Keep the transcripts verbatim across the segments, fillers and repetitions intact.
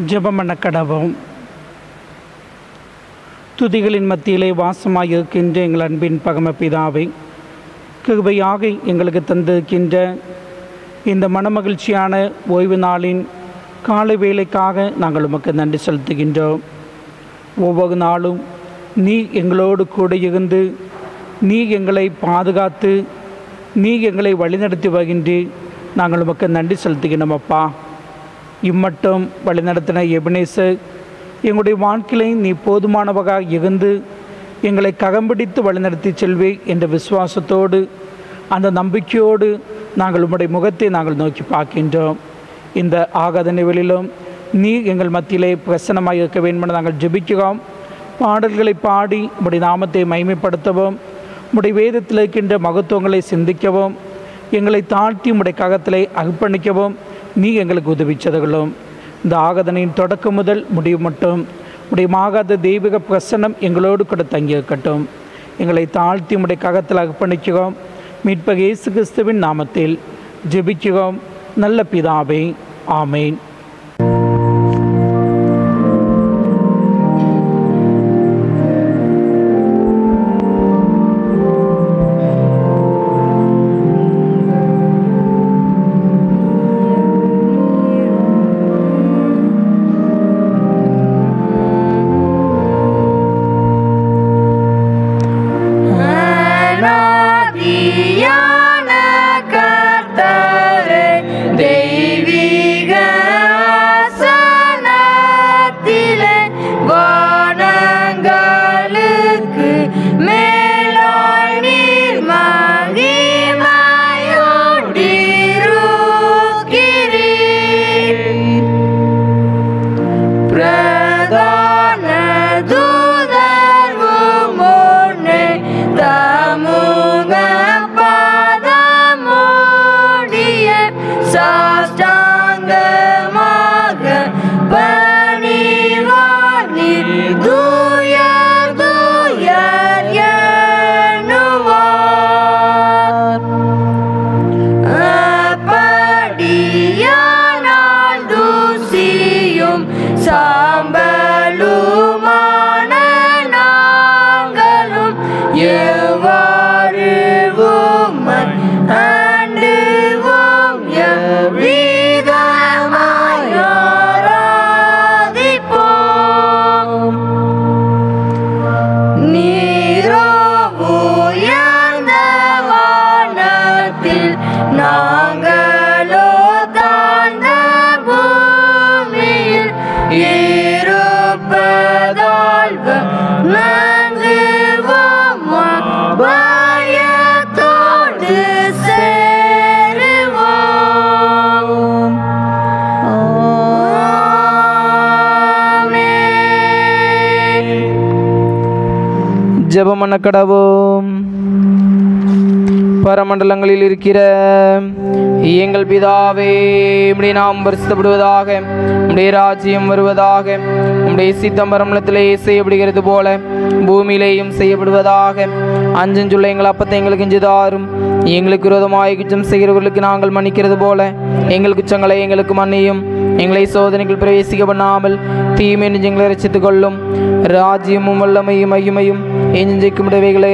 ஜெபம் பண்ண கடவோம். துதிகளின் மத்தியிலே வாசமாக இருக்கின்ற எங்கள் அன்பின் பரமபிதாவை, கிருபையாக எங்களுக்கு தந்திருக்கின்ற இந்த மனமகிழ்ச்சியான ஓய்வு நாளின் காலை வேளைக்காக நாங்கள் உமக்கு நன்றி செலுத்துகின்றோம். ஒவ்வொரு நாளும் நீ எங்களோடு கூட இருந்து நீ எங்களை பாதுகாத்து நீ எங்களை வழிநடத்தி வருகின்றீர். நாங்கள் உமக்கு நன்றி செலுத்துகின்றோம் அப்பா. இம்மட்டும் வழிநடத்தின எபினேசர், எங்களுடைய வாழ்க்கையை நீ போதுமானவராக இருந்து எங்களை ககம்பிடித்து வழிநடத்தி செல்வே என்ற விசுவாசத்தோடு, அந்த நம்பிக்கையோடு நாங்கள் உம்முடைய முகத்தை நாங்கள் நோக்கி பார்க்கின்றோம். இந்த ஆராதனை வேளையிலும் நீ எங்கள் மத்தியிலே பிரசன்னமாக இருக்க வேண்டும் என நாங்கள் ஜெபிக்கிறோம். பாடல்களை பாடி உம்முடைய நாமத்தை மகிமைப்படுத்தவும், உம்முடைய வேதத்தில் இருக்கின்ற மகத்துவங்களை சிந்திக்கவும், எங்களை தாழ்த்தி உம்முடைய கரத்திலே அர்ப்பணிக்கவும் நீ எங்களுக்கு உதவிச்சதுகளும். இந்த ஆராதனையின் தொடக்கம் முதல் முடிவு மட்டும் உடைய மாகாத தெய்வீக பிரசன்னம் எங்களோடு கூட தங்கியிருக்கட்டும். எங்களை தாழ்த்தி உம்முடைய கரத்தில் அர்ப்பணிக்கிறோம். மீட்பர் இயேசு கிறிஸ்துவின் நாமத்தில் ஜெபிக்கிறோம் நல்ல பிதாவே, ஆமேன். ஜெபம் பண்ண கடவோம். பரமண்டலங்களில் இருக்கிற எங்கள் பிதாவே, உம்முடைய நாமம் பரிசுத்தப்படுவதாக, உம்முடைய ராஜ்யம் வருவதாக, உம்முடைய சித்தம் பரமண்டலத்திலே செய்யப்படுகிறது போல பூமியிலேயும் செய்யப்படுவதாக. அஞ்சஞ்சுள்ள எங்கள் அப்பத்தை எங்களுக்கு இன்று தாரும். எங்களுக்கு விரோதமாக குற்றம் செய்கிறவர்களுக்கு நாங்கள் மன்னிக்கிறது போல எங்கள் குற்றங்களை எங்களுக்கு மன்னியும். எங்களை சோதனைகள் பிரவேசிக்க பண்ணாமல் தீமை எங்களை ரட்சித்துக் கொள்ளும். ராஜ்யமும் வல்லமையும் மகிமையும் எஞ்சிக்கும் உடையவைகளே,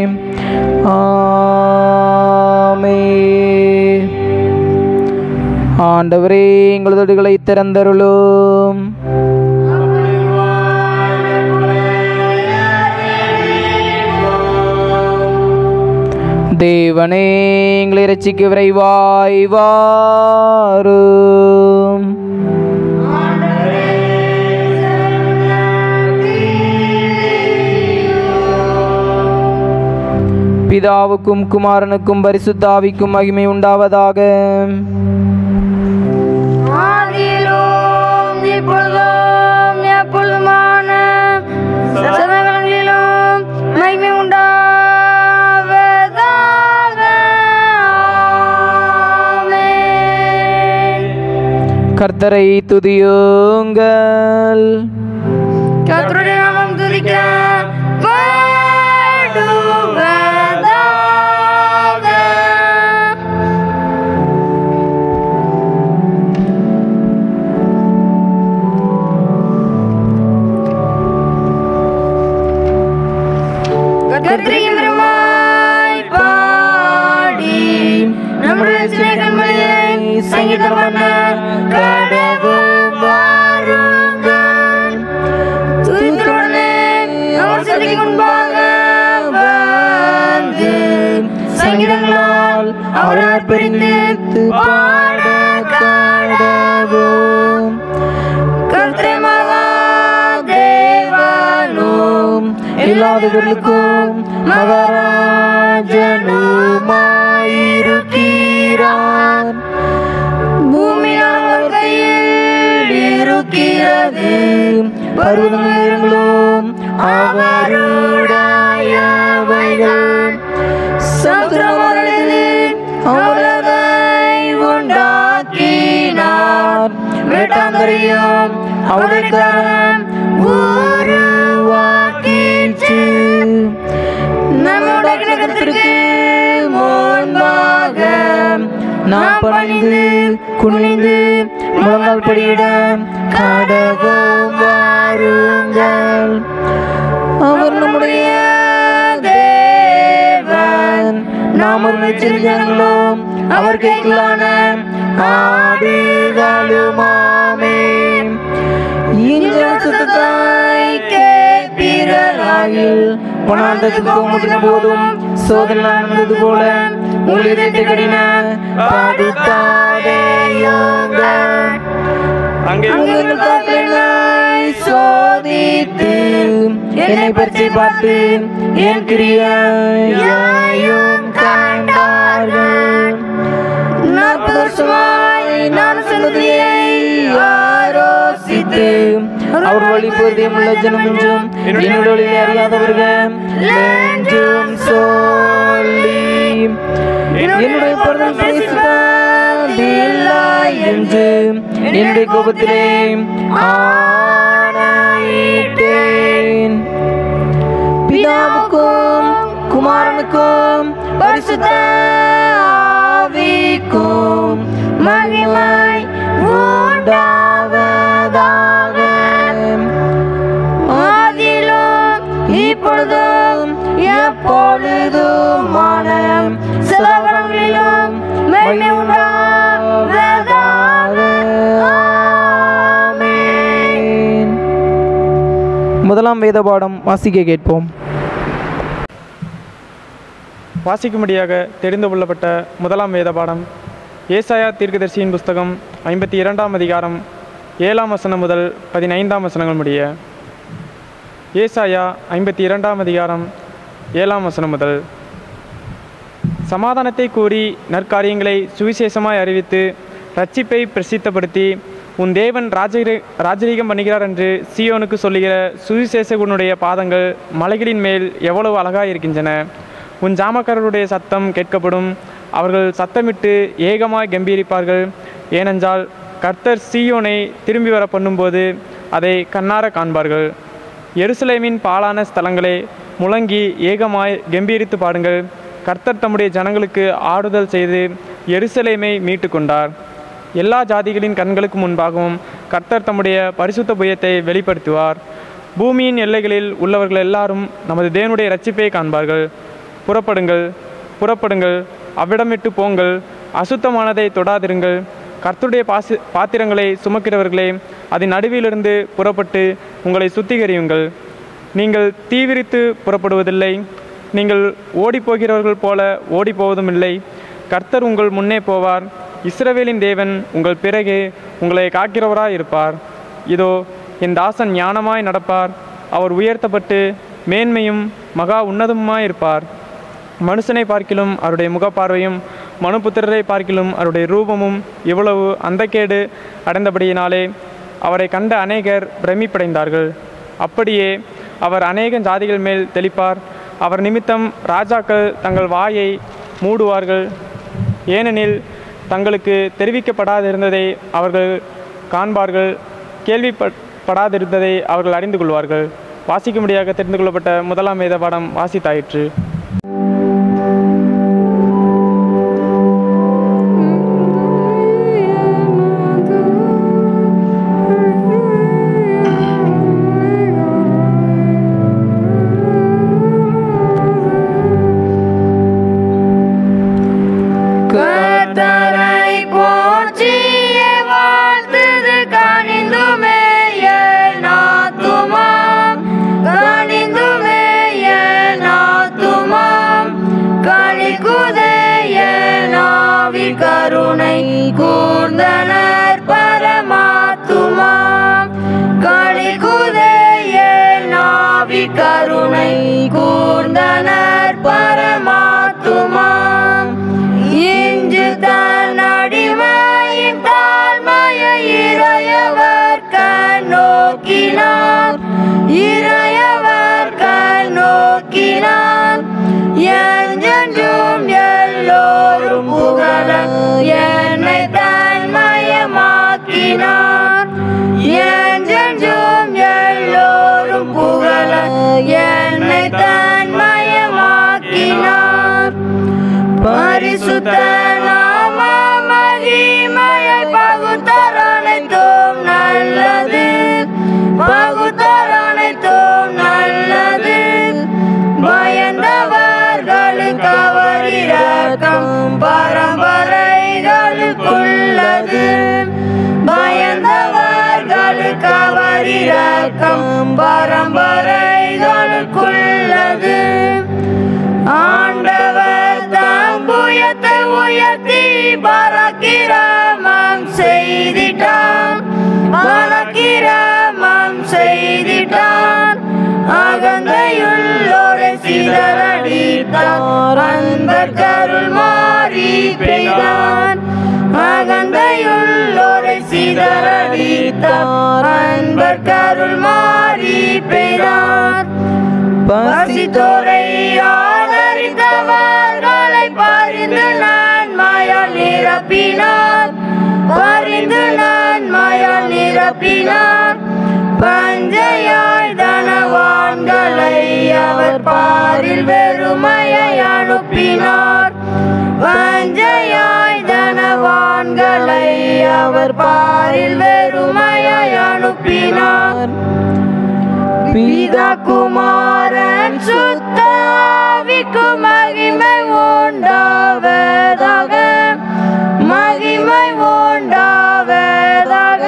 ஆமென். ஆண்டவரே, எங்கள் தொடுகளை திறந்தருளும். தேவனே, எங்களை ரட்சிக்க விரைவாய் வாரும். பிதாவுக்கும் குமாரனுக்கும் பரிசுத்த ஆவிக்கும் மகிமை உண்டாவதாக. கர்த்தரை துதியுங்கள். கர்த்தருடைய நாமம் துதிக்க பரிந்து பாட கடவோம். கர்த்தரே மகா தேவனும் எல்லாதவர்களுக்கும் மகாராஜனுமாயிருக்கிறார். பூமி அவர் கையில் இருக்கிறது, பருவங்களும் அவருடையவைகள். சமுத்திரம் அவரது அவரதை உண்டாக்கினார், வேட்டாந்தரையும் அவருடைய கரம் உருவாக்கிற்று. நம்முடைய கிரகத்திற்கு முன்பாக நாம் பணிந்து குனிந்து முழங்கால் படியிட கடவோம் வாருங்கள். அவர் நம்முடைய தேவன், நாம் ஒரு ஜனங்களும் அவர் கேட்கலான ஆடுகளுமாமே. இந்த சுத்தத்தை கேட்பீராயில் வனாந்தரத்துக்கு முட்டின போதும் சோதனை நடந்தது போல உங்கள் இதயத்தை கடின படுத்தாதேயுங்கள். உங்கள் தாக்கலை சோதித்து என்னை பற்றி பார்த்து என் கிரியையையும் கண்டார்கள். நாற்பது வருஷமாய் நான் சொன்னதையை ஆரோசித்து அவர் வழி பொருதியமுள்ள ஜனம் என்றும் என்னுடைய அறியாதவர்கள் என்றும் சொல்லி என்னுடைய பொருள் பேசுவதில்லை என்று என்னுடைய கோபத்திலே ஆணையிட்டேன். பிதாவுக்கும் குமாரனுக்கும் பரிசுத்த ஆவிக்கும் மகிமை உண்டாவதாக. ஆதியிலும் இப்பொழுதும் எப்பொழுதுமான சதாகாலங்களிலும் மகிமை உண்டாவதாக. ஆமென். முதலாம் வேத பாடம் வாசிக்க கேட்போம். வாசிக்கும்படியாக தெரிந்து கொள்ளப்பட்ட முதலாம் வேத பாடம் ஏசாயா தீர்க்கதரிசியின் புஸ்தகம் ஐம்பத்தி இரண்டாம் அதிகாரம் ஏழாம் வசனம் முதல் பதினைந்தாம் வசனங்கள் முடிய. ஏசாயா ஐம்பத்தி இரண்டாம் அதிகாரம் ஏழாம் வசனம் முதல். சமாதானத்தை கூறி நற்காரியங்களை சுவிசேஷமாய் அறிவித்து இரட்சிப்பை பிரசித்தப்படுத்தி உன் தேவன் ராஜரீ ராஜரீகம் பண்ணுகிறார் என்று சீயோனுக்கு சொல்லுகிற சுவிசேஷகனுடைய பாதங்கள் மலைகளின் மேல் எவ்வளவு அழகாக இருக்கின்றன. உன் ஜாமக்காரருடைய சத்தம் கேட்கப்படும், அவர்கள் சத்தமிட்டு ஏகமாய் கம்பீரிப்பார்கள். ஏனென்றால் கர்த்தர் சீயோனை திரும்பி வர பண்ணும்போது அதை கண்ணார காண்பார்கள். எருசலேமின் பாழான ஸ்தலங்களே, முழங்கி ஏகமாய் கம்பீரித்து பாடுங்கள். கர்த்தர் தம்முடைய ஜனங்களுக்கு ஆறுதல் செய்து எருசலேமை மீட்டு கொண்டார். எல்லா ஜாதிகளின் கண்களுக்கு முன்பாகவும் கர்த்தர் தம்முடைய பரிசுத்த புயத்தை வெளிப்படுத்துவார். பூமியின் எல்லைகளில் உள்ளவர்கள் எல்லாரும் நமது தேவனுடைய இரட்சிப்பை காண்பார்கள். புறப்படுங்கள், புறப்படுங்கள், அவ்விடமிட்டு போங்கள், அசுத்தமானதை தொடாதிருங்கள். கர்த்தருடைய பாசி பாத்திரங்களை சுமக்கிறவர்களே, அதன் நடுவிலிருந்து புறப்பட்டு உங்களை சுத்திகரியுங்கள். நீங்கள் தீவிரித்து புறப்படுவதில்லை, நீங்கள் ஓடிப்போகிறவர்கள் போல ஓடிப்போவதும் இல்லை. கர்த்தர் உங்கள் முன்னே போவார். இஸ்ரவேலின் தேவன் உங்கள் பிறகே உங்களை காக்கிறவராய் இருப்பார். இதோ என் தாசன் ஞானமாய் நடப்பார். அவர் உயர்த்தப்பட்டு மேன்மையும் மகா உன்னதமுமாயிருப்பார். மனுஷனை பார்க்கிலும் அவருடைய முகப்பார்வையும் மனுபுத்திரரை பார்க்கிலும் அவருடைய ரூபமும் இவ்வளவு அந்தக்கேடு அடைந்தபடியினாலே அவரை கண்ட அநேகர் பிரமிப்படைந்தார்கள். அப்படியே அவர் அநேக ஜாதிகள் மேல் தெளிப்பார். அவர் நிமித்தம் ராஜாக்கள் தங்கள் வாயை மூடுவார்கள். ஏனெனில் தங்களுக்கு தெரிவிக்கப்படாதிருந்ததை அவர்கள் காண்பார்கள், கேள்விப்படாதிருந்ததை அவர்கள் அறிந்து கொள்வார்கள். வாசிக்கும்படியாக தெரிந்து கொள்ளப்பட்ட முதலாம் வேத பாடம் வாசித்தாயிற்று. துமா கருணை கூர்ந்தனர் பரமாத்துமா இன்று தன் அடிமையின் தாழ்மையை இறையவர் கண் நோக்கினார் இறையவர் கண் நோக்கினார் என்றென்றும் எல்லோரும் புகழ என்னை தன்மயமாக்கினார் என்றென்றும் எல்லோரும் புகழ என்னை தன்மயமாக்கினார் பரிசுத்த நாம மகிமையை பகுத்தர் அனைத்தும் நல்லது பகுத்தர் அனைத்தும் நல்லது பயந்தவர்களுக்கு அவர் இரக்கம் பரம்பரைகளுக்குள்ளது பயந்தவர்களுக்கு அவர் இரக்கம் பரம்பரைகளுக்குள்ளது ஆண்டவர் தம் புயத்தை உயர்த்தி பரக்கிரமம் செய்திட்டான் பரக்கிரமம் செய்திட்டான் அகந்தையுள்ளோரை சிதறடித்தார் அன்பர் கருள் மாறி பெய்தான் அகந்தையுள்ளோரை சிதறடித்தார் அன்பர் கருள் மாறி பெய்தான் பசித்தோரை ஆதரித்தவர்களை பரிந்து நன்மையால் நிரப்பினார் பரிந்து நன்மையால் நிரப்பினார் பஞ்சையாய் தனவான்களை அவர் பாரில் வெறுமையை அனுப்பினார் பஞ்சையாய் தனவான்களை அவர் பாரில் வெறுமையை அனுப்பினார் பிதா குமாரன் சுத்த ஆவிக்கு மகிமை உண்டாவதாக மகிமை உண்டாவதாக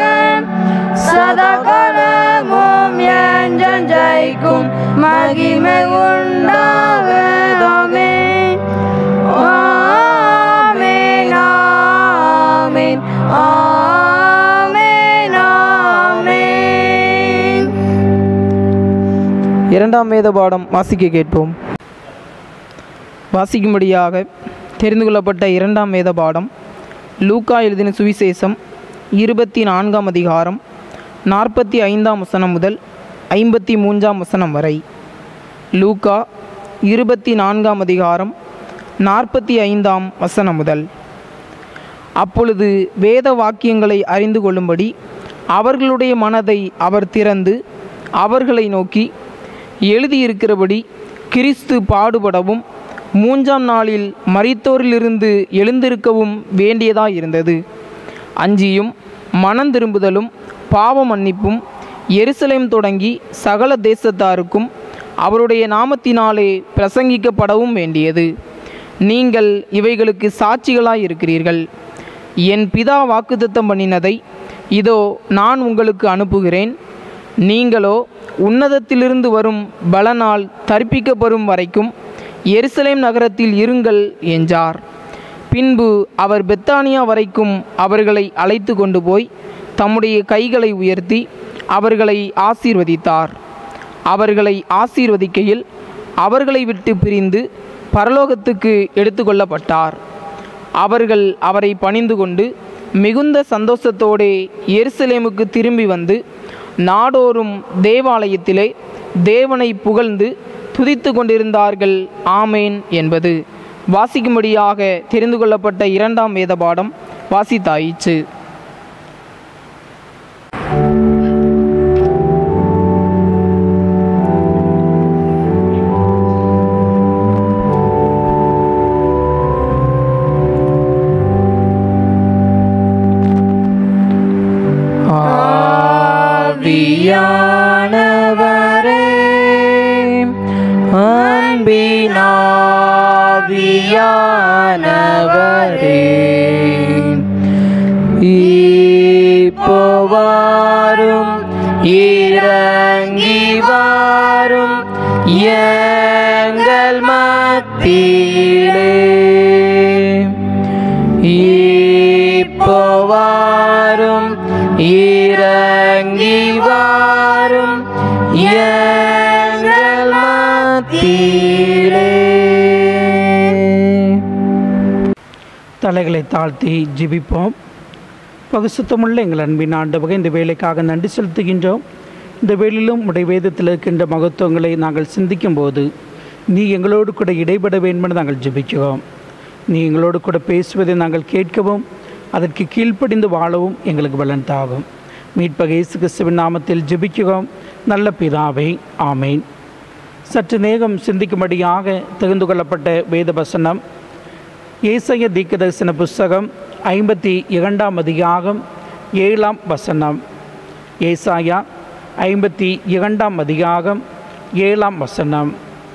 சதாகாலமும் என்றென்றைக்கும் மகிமை உண்டாவதாமே ஆமென் ஆமென் ஆமென் ஆமென். இரண்டாம் வேத பாடம் வாசிக்க கேட்போம். வாசிக்கும்படியாக தெரிந்து கொள்ளப்பட்ட இரண்டாம் வேத பாடம் லூக்கா எழுதின சுவிசேஷம் இருபத்தி நான்காம் அதிகாரம் நாற்பத்தி ஐந்தாம் வசனம் முதல் ஐம்பத்தி மூன்றாம் வசனம் வரை. லூக்கா இருபத்தி நான்காம் அதிகாரம் நாற்பத்தி ஐந்தாம் வசனம் முதல். அப்பொழுது வேத வாக்கியங்களை அறிந்து கொள்ளும்படி அவர்களுடைய மனதை அவர் திறந்து அவர்களை நோக்கி, எழுதியிருக்கிறபடி கிறிஸ்து பாடுபடவும் மூன்றாம் நாளில் மரித்தோரிலிருந்து எழுந்திருக்கவும் வேண்டியதாயிருந்தது. அஞ்சியும் மனம் திரும்புதலும் பாவ மன்னிப்பும் எருசலேம் தொடங்கி சகல தேசத்தாருக்கும் அவருடைய நாமத்தினாலே பிரசங்கிக்கப்படவும் வேண்டியது. நீங்கள் இவைகளுக்கு சாட்சிகளாய் இருக்கிறீர்கள். என் பிதா வாக்குத்தத்தம் பண்ணினதை இதோ நான் உங்களுக்கு அனுப்புகிறேன். நீங்களோ உன்னதத்திலிருந்து வரும் பலனால் தரிப்பிக்கப்படும் வரைக்கும் எருசலேம் நகரத்தில் இருங்கள் என்றார். பின்பு அவர் பெத்தானியா வரைக்கும் அவர்களை அழைத்து கொண்டு போய் தம்முடைய கைகளை உயர்த்தி அவர்களை ஆசீர்வதித்தார். அவர்களை ஆசீர்வதிக்கையில் அவர்களை விட்டு பிரிந்து பரலோகத்துக்கு எடுத்துக்கொள்ளப்பட்டார். அவர்கள் அவரை பணிந்து கொண்டு மிகுந்த சந்தோஷத்தோடே எருசலேமுக்கு திரும்பி வந்து நாடோறும் தேவாலயத்திலே தேவனை புகழ்ந்து துதித்து கொண்டிருந்தார்கள். ஆமேன் என்பது வாசிக்கும்படியாக தெரிந்து கொள்ளப்பட்ட இரண்டாம் வேத பாடம் வாசித்தாயிற்று. ஆவியானவரே அன்பினாவியானவரே இப்போவாரும் இறங்கி வாரும் எங்கள் மத்தியிலே இப்போவாரும் இறங்கி வாரும் எங்கள் மத்தியிலே. தலைகளை தாழ்த்தி ஜெபிப்போம். பரிசுத்தமுள்ள எங்கள் அன்பின் ஆண்டவரே, இந்த வேலைக்காக நன்றி செலுத்துகின்றோம். இந்த வேளையிலும் உடைய வேதத்தில் இருக்கின்ற மகத்துவங்களை நாங்கள் சிந்திக்கும் போது நீ எங்களோடு கூட இடைபட வேண்டும் என்று நாங்கள் ஜெபிக்கிறோம். நீ எங்களோடு கூட பேசுவதை நாங்கள் கேட்கவும் அதற்கு கீழ்ப்படிந்து வாழவும் எங்களுக்கு பலன் தாகும். மீட்பர் இயேசு கிறிஸ்துவின் நாமத்தில் ஜெபிக்கிறோம் நல்ல பிதாவே, ஆமேன். சற்று நேரம் சிந்திக்கும்படியாக தெரிந்து கொள்ளப்பட்ட வேத வசனம் ஏசாயா தீர்க்கதரிசன புஸ்தகம் ஐம்பத்தி இரண்டாம் அதிகாரம் ஏழாம் வசனம். ஏசாயா ஐம்பத்தி இரண்டாம் அதிகாரம் ஏழாம் வசனம்.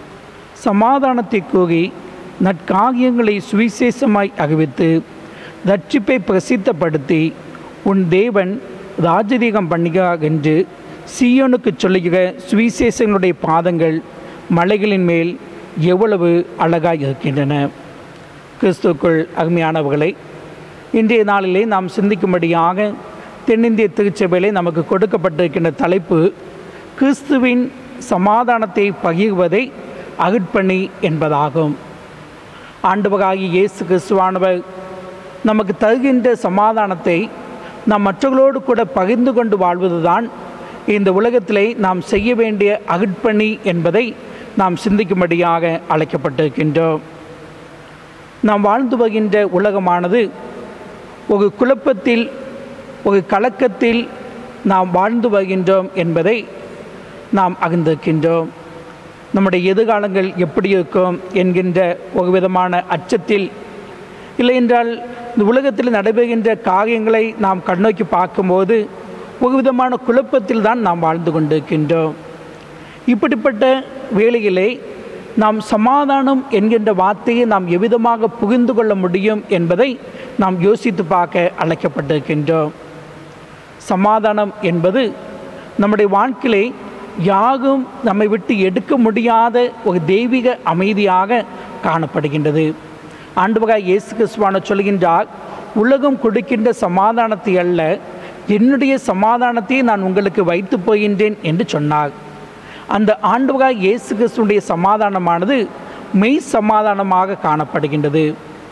சமாதானத்தை கூறி நற்காரியங்களை சுவிசேஷமாய் அறிவித்து ரட்சிப்பை பிரசித்தப்படுத்தி உன் தேவன் ராஜரீகம் பண்ணுகிறார் என்று சீயோனுக்கு சொல்லுகிற சுவிசேஷங்களுடைய பாதங்கள் மலைகளின் மேல் எவ்வளவு அழகாய் இருக்கின்றன. கிறிஸ்துக்குள் அருமையானவர்களை, இன்றைய நாளிலே நாம் சிந்திக்கும்படியாக தென்னிந்திய திருச்சபையிலே நமக்கு கொடுக்கப்பட்டிருக்கின்ற தலைப்பு கிறிஸ்துவின் சமாதானத்தை பகிர்வதை அருட்பணி என்பதாகும். ஆண்டவராகிய இயேசு கிறிஸ்துவானவர் நமக்கு தருகின்ற சமாதானத்தை நாம் மற்றவர்களோடு கூட பகிர்ந்து கொண்டு வாழ்வதுதான் இந்த உலகத்திலே நாம் செய்ய வேண்டிய அருட்பணி என்பதை நாம் சிந்திக்கும்படியாக அழைக்கப்பட்டிருக்கின்றோம். நாம் வாழ்ந்து வருகின்ற உலகமானது ஒரு குழப்பத்தில், ஒரு கலக்கத்தில் நாம் வாழ்ந்து வருகின்றோம் என்பதை நாம் அறிந்திருக்கின்றோம். நம்முடைய எதிர்காலங்கள் எப்படி இருக்கும் என்கின்ற ஒரு விதமான அச்சத்தில், இல்லை என்றால் இந்த உலகத்தில் நடைபெறுகின்ற காரியங்களை நாம் கண்ணோக்கி பார்க்கும்போது ஒரு விதமான குழப்பத்தில் தான் நாம் வாழ்ந்து கொண்டிருக்கின்றோம். இப்படிப்பட்ட வேளையிலே நாம் சமாதானம் என்கின்ற வார்த்தையை நாம் எவ்விதமாக புரிந்து கொள்ள முடியும் என்பதை நாம் யோசித்து பார்க்க அழைக்கப்பட்டிருக்கின்றோம். சமாதானம் என்பது நம்முடைய வாழ்க்கையிலே யாரும் நம்மை விட்டு எடுக்க முடியாத ஒரு தெய்வீக அமைதியாக காணப்படுகின்றது. ஆண்டவராகிய இயேசு கிறிஸ்துவானவர் சொல்கின்றார், உலகம் கொடுக்கின்ற சமாதானத்தை அல்ல, என்னுடைய சமாதானத்தை நான் உங்களுக்கு வைத்து போகின்றேன் என்று சொன்னார். அந்த ஆண்டவராகிய இயேசு கிறிஸ்துவுடைய சமாதானமானது மெய் சமாதானமாக காணப்படுகின்றது.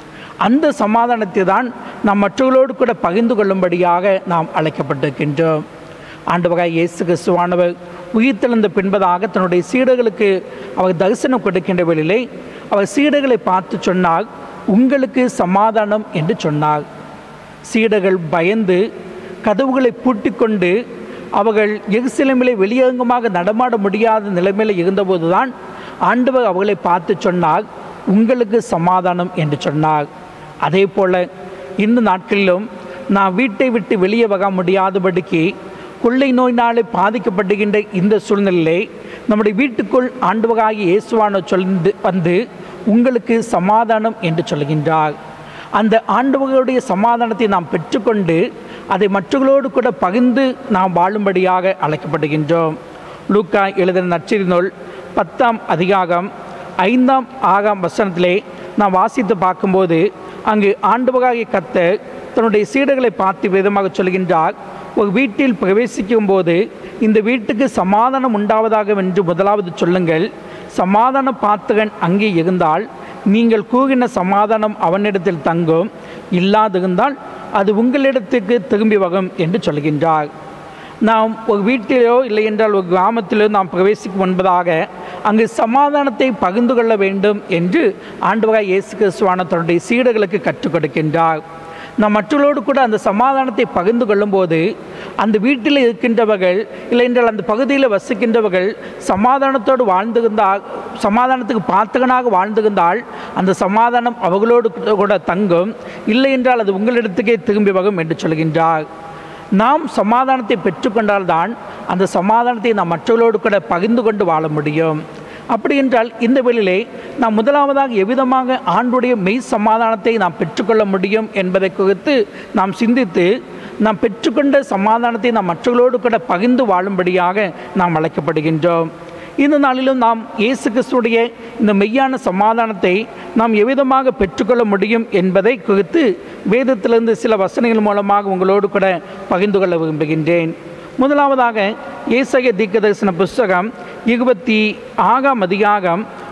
அந்த சமாதானத்தை தான் நாம் மற்றவர்களோடு கூட பகிர்ந்து கொள்ளும்படியாக நாம் அழைக்கப்பட்டிருக்கின்றோம். ஆண்டவராகிய இயேசு கிறிஸ்துவானவர் உயிர்த்தெழுந்த பின்பதாக தன்னுடைய சீடர்களுக்கு அவர் தரிசனம் கொடுக்கின்ற வேளையிலே அவர் சீடர்களை பார்த்து சொன்னார், உங்களுக்கு சமாதானம் என்று சொன்னார். சீடர்கள் பயந்து கதவுகளை பூட்டி கொண்டு அவர்கள் எருசலேமிலே வெளியரங்கமாக நடமாட முடியாத நிலைமையில் இருந்தபோது தான் ஆண்டவர் அவர்களை பார்த்து சொன்னார், உங்களுக்கு சமாதானம் என்று சொன்னார். அதே போல் இந்த நாட்களிலும் நான் வீட்டை விட்டு வெளியே வர முடியாதபடிக்கு கொள்ளை நோயினாலே பாதிக்கப்படுகின்ற இந்த சூழ்நிலையிலே நம்முடைய வீட்டுக்குள் ஆண்டவராகிய இயேசுவானவர் சொல்லி வந்து உங்களுக்கு சமாதானம் என்று சொல்கின்றார். அந்த ஆண்டவர்களுடைய சமாதானத்தை நாம் பெற்றுக்கொண்டு அதை மற்றவர்களோடு கூட பகிர்ந்து நாம் வாழும்படியாக அழைக்கப்படுகின்றோம். லூக்கா எழுதின நற்செய்தி நூல் பத்தாம் அதிகாரம் ஐந்தாம் ஆறாம் வசனத்திலே நாம் வாசித்து பார்க்கும்போது அங்கு ஆண்டவராகிய கர்த்தர் தன்னுடைய சீடர்களை பார்த்து விதமாக சொல்கின்றார், ஒரு வீட்டில் பிரவேசிக்கும் போது இந்த வீட்டுக்கு சமாதானம் உண்டாவதாக என்று முதலாவது சொல்லுங்கள். சமாதான பாத்திரன் அங்கே இருந்தால் நீங்கள் கூறின சமாதானம் அவனிடத்தில் தங்கும், இல்லாதிருந்தால் அது உங்களிடத்துக்கு திரும்பி வரும் என்று சொல்கின்றார். நாம் ஒரு வீட்டிலோ இல்லை என்றால் ஒரு கிராமத்திலோ நாம் பிரவேசிக்கும் என்பதாக அங்கு சமாதானத்தை பகிர்ந்து கொள்ள வேண்டும் என்று ஆண்டவராகிய இயேசு கிறிஸ்துவானவர் தன்னுடைய சீடர்களுக்கு கற்றுக் கொடுக்கின்றார். நாம் மற்றவர்களோடு கூட அந்த சமாதானத்தை பகிர்ந்து கொள்ளும்போது அந்த வீட்டில் இருக்கின்றவர்கள் இல்லை என்றால் அந்த பகுதியில் வசிக்கின்றவர்கள் சமாதானத்தோடு வாழ்ந்திருந்தால், சமாதானத்துக்கு பாத்திரனாக வாழ்ந்திருந்தால் அந்த சமாதானம் அவர்களோடு கூட தங்கும், இல்லை என்றால் அது உங்களிடத்துக்கே திரும்பி வரும் என்று சொல்கின்றார். நாம் சமாதானத்தை பெற்றுக்கொண்டால்தான் அந்த சமாதானத்தை நாம் மற்றவர்களோடு கூட பகிர்ந்து கொண்டு வாழ முடியும். அப்படி என்றால் இந்த வேளையிலே நாம் முதலாவதாக எவ்விதமாக ஆண்டுடைய மெய் சமாதானத்தை நாம் பெற்றுக்கொள்ள முடியும் என்பதை குறித்து நாம் சிந்தித்து நாம் பெற்றுக்கொண்ட சமாதானத்தை நாம் மற்றவர்களோடு கூட பகிர்ந்து வாழும்படியாக நாம் அழைக்கப்படுகின்றோம். இந்த நாளிலும் நாம் இயேசு கிறிஸ்துடைய இந்த மெய்யான சமாதானத்தை நாம் எவ்விதமாக பெற்றுக்கொள்ள முடியும் என்பதை குறித்து வேதத்திலிருந்து சில வசனங்கள் மூலமாக உங்களோடு கூட பகிர்ந்து கொள்ள விரும்புகின்றேன். முதலாவதாக ஏசாயா தீர்க்கதரிசன புஸ்தகம் இருபத்தி ஆறாம் அதிகாரம்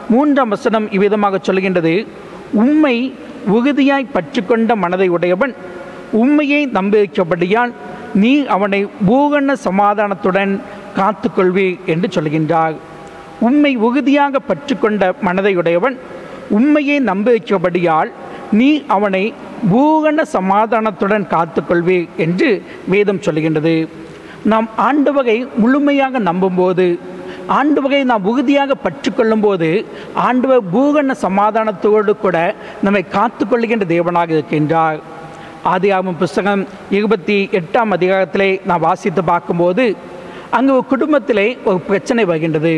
மூன்றாம் வசனம் இவ்விதமாக சொல்கின்றது, உம்மை உறுதியாய் பற்றி கொண்ட மனதை உடையவன் உண்மையை நம்பிக்கைப்படியால் நீ அவனை பூகண சமாதானத்துடன் காத்துக்கொள்வி என்று சொல்கின்றார். உம்மை உறுதியாக பற்றி கொண்ட மனதையுடையவன் உண்மையை நம்பிக்கைப்படியால் நீ அவனை பூகண சமாதானத்துடன் காத்துக்கொள்வி என்று வேதம் சொல்கின்றது. நாம் ஆண்டவரை முழுமையாக நம்பும்போது, ஆண்டவரை நாம் உறுதியாக பற்றி கொள்ளும்போது ஆண்டவர் பூகண சமாதானத்தோடு கூட நம்மை காத்துக்கொள்கின்ற தேவனாக இருக்கின்றார். ஆதியாகமம் புஸ்தகம் இருபத்தி எட்டாம் அதிகாரத்திலே நாம் வாசித்து பார்க்கும்போது அங்கு ஒரு குடும்பத்திலே ஒரு பிரச்சனை வருகின்றது.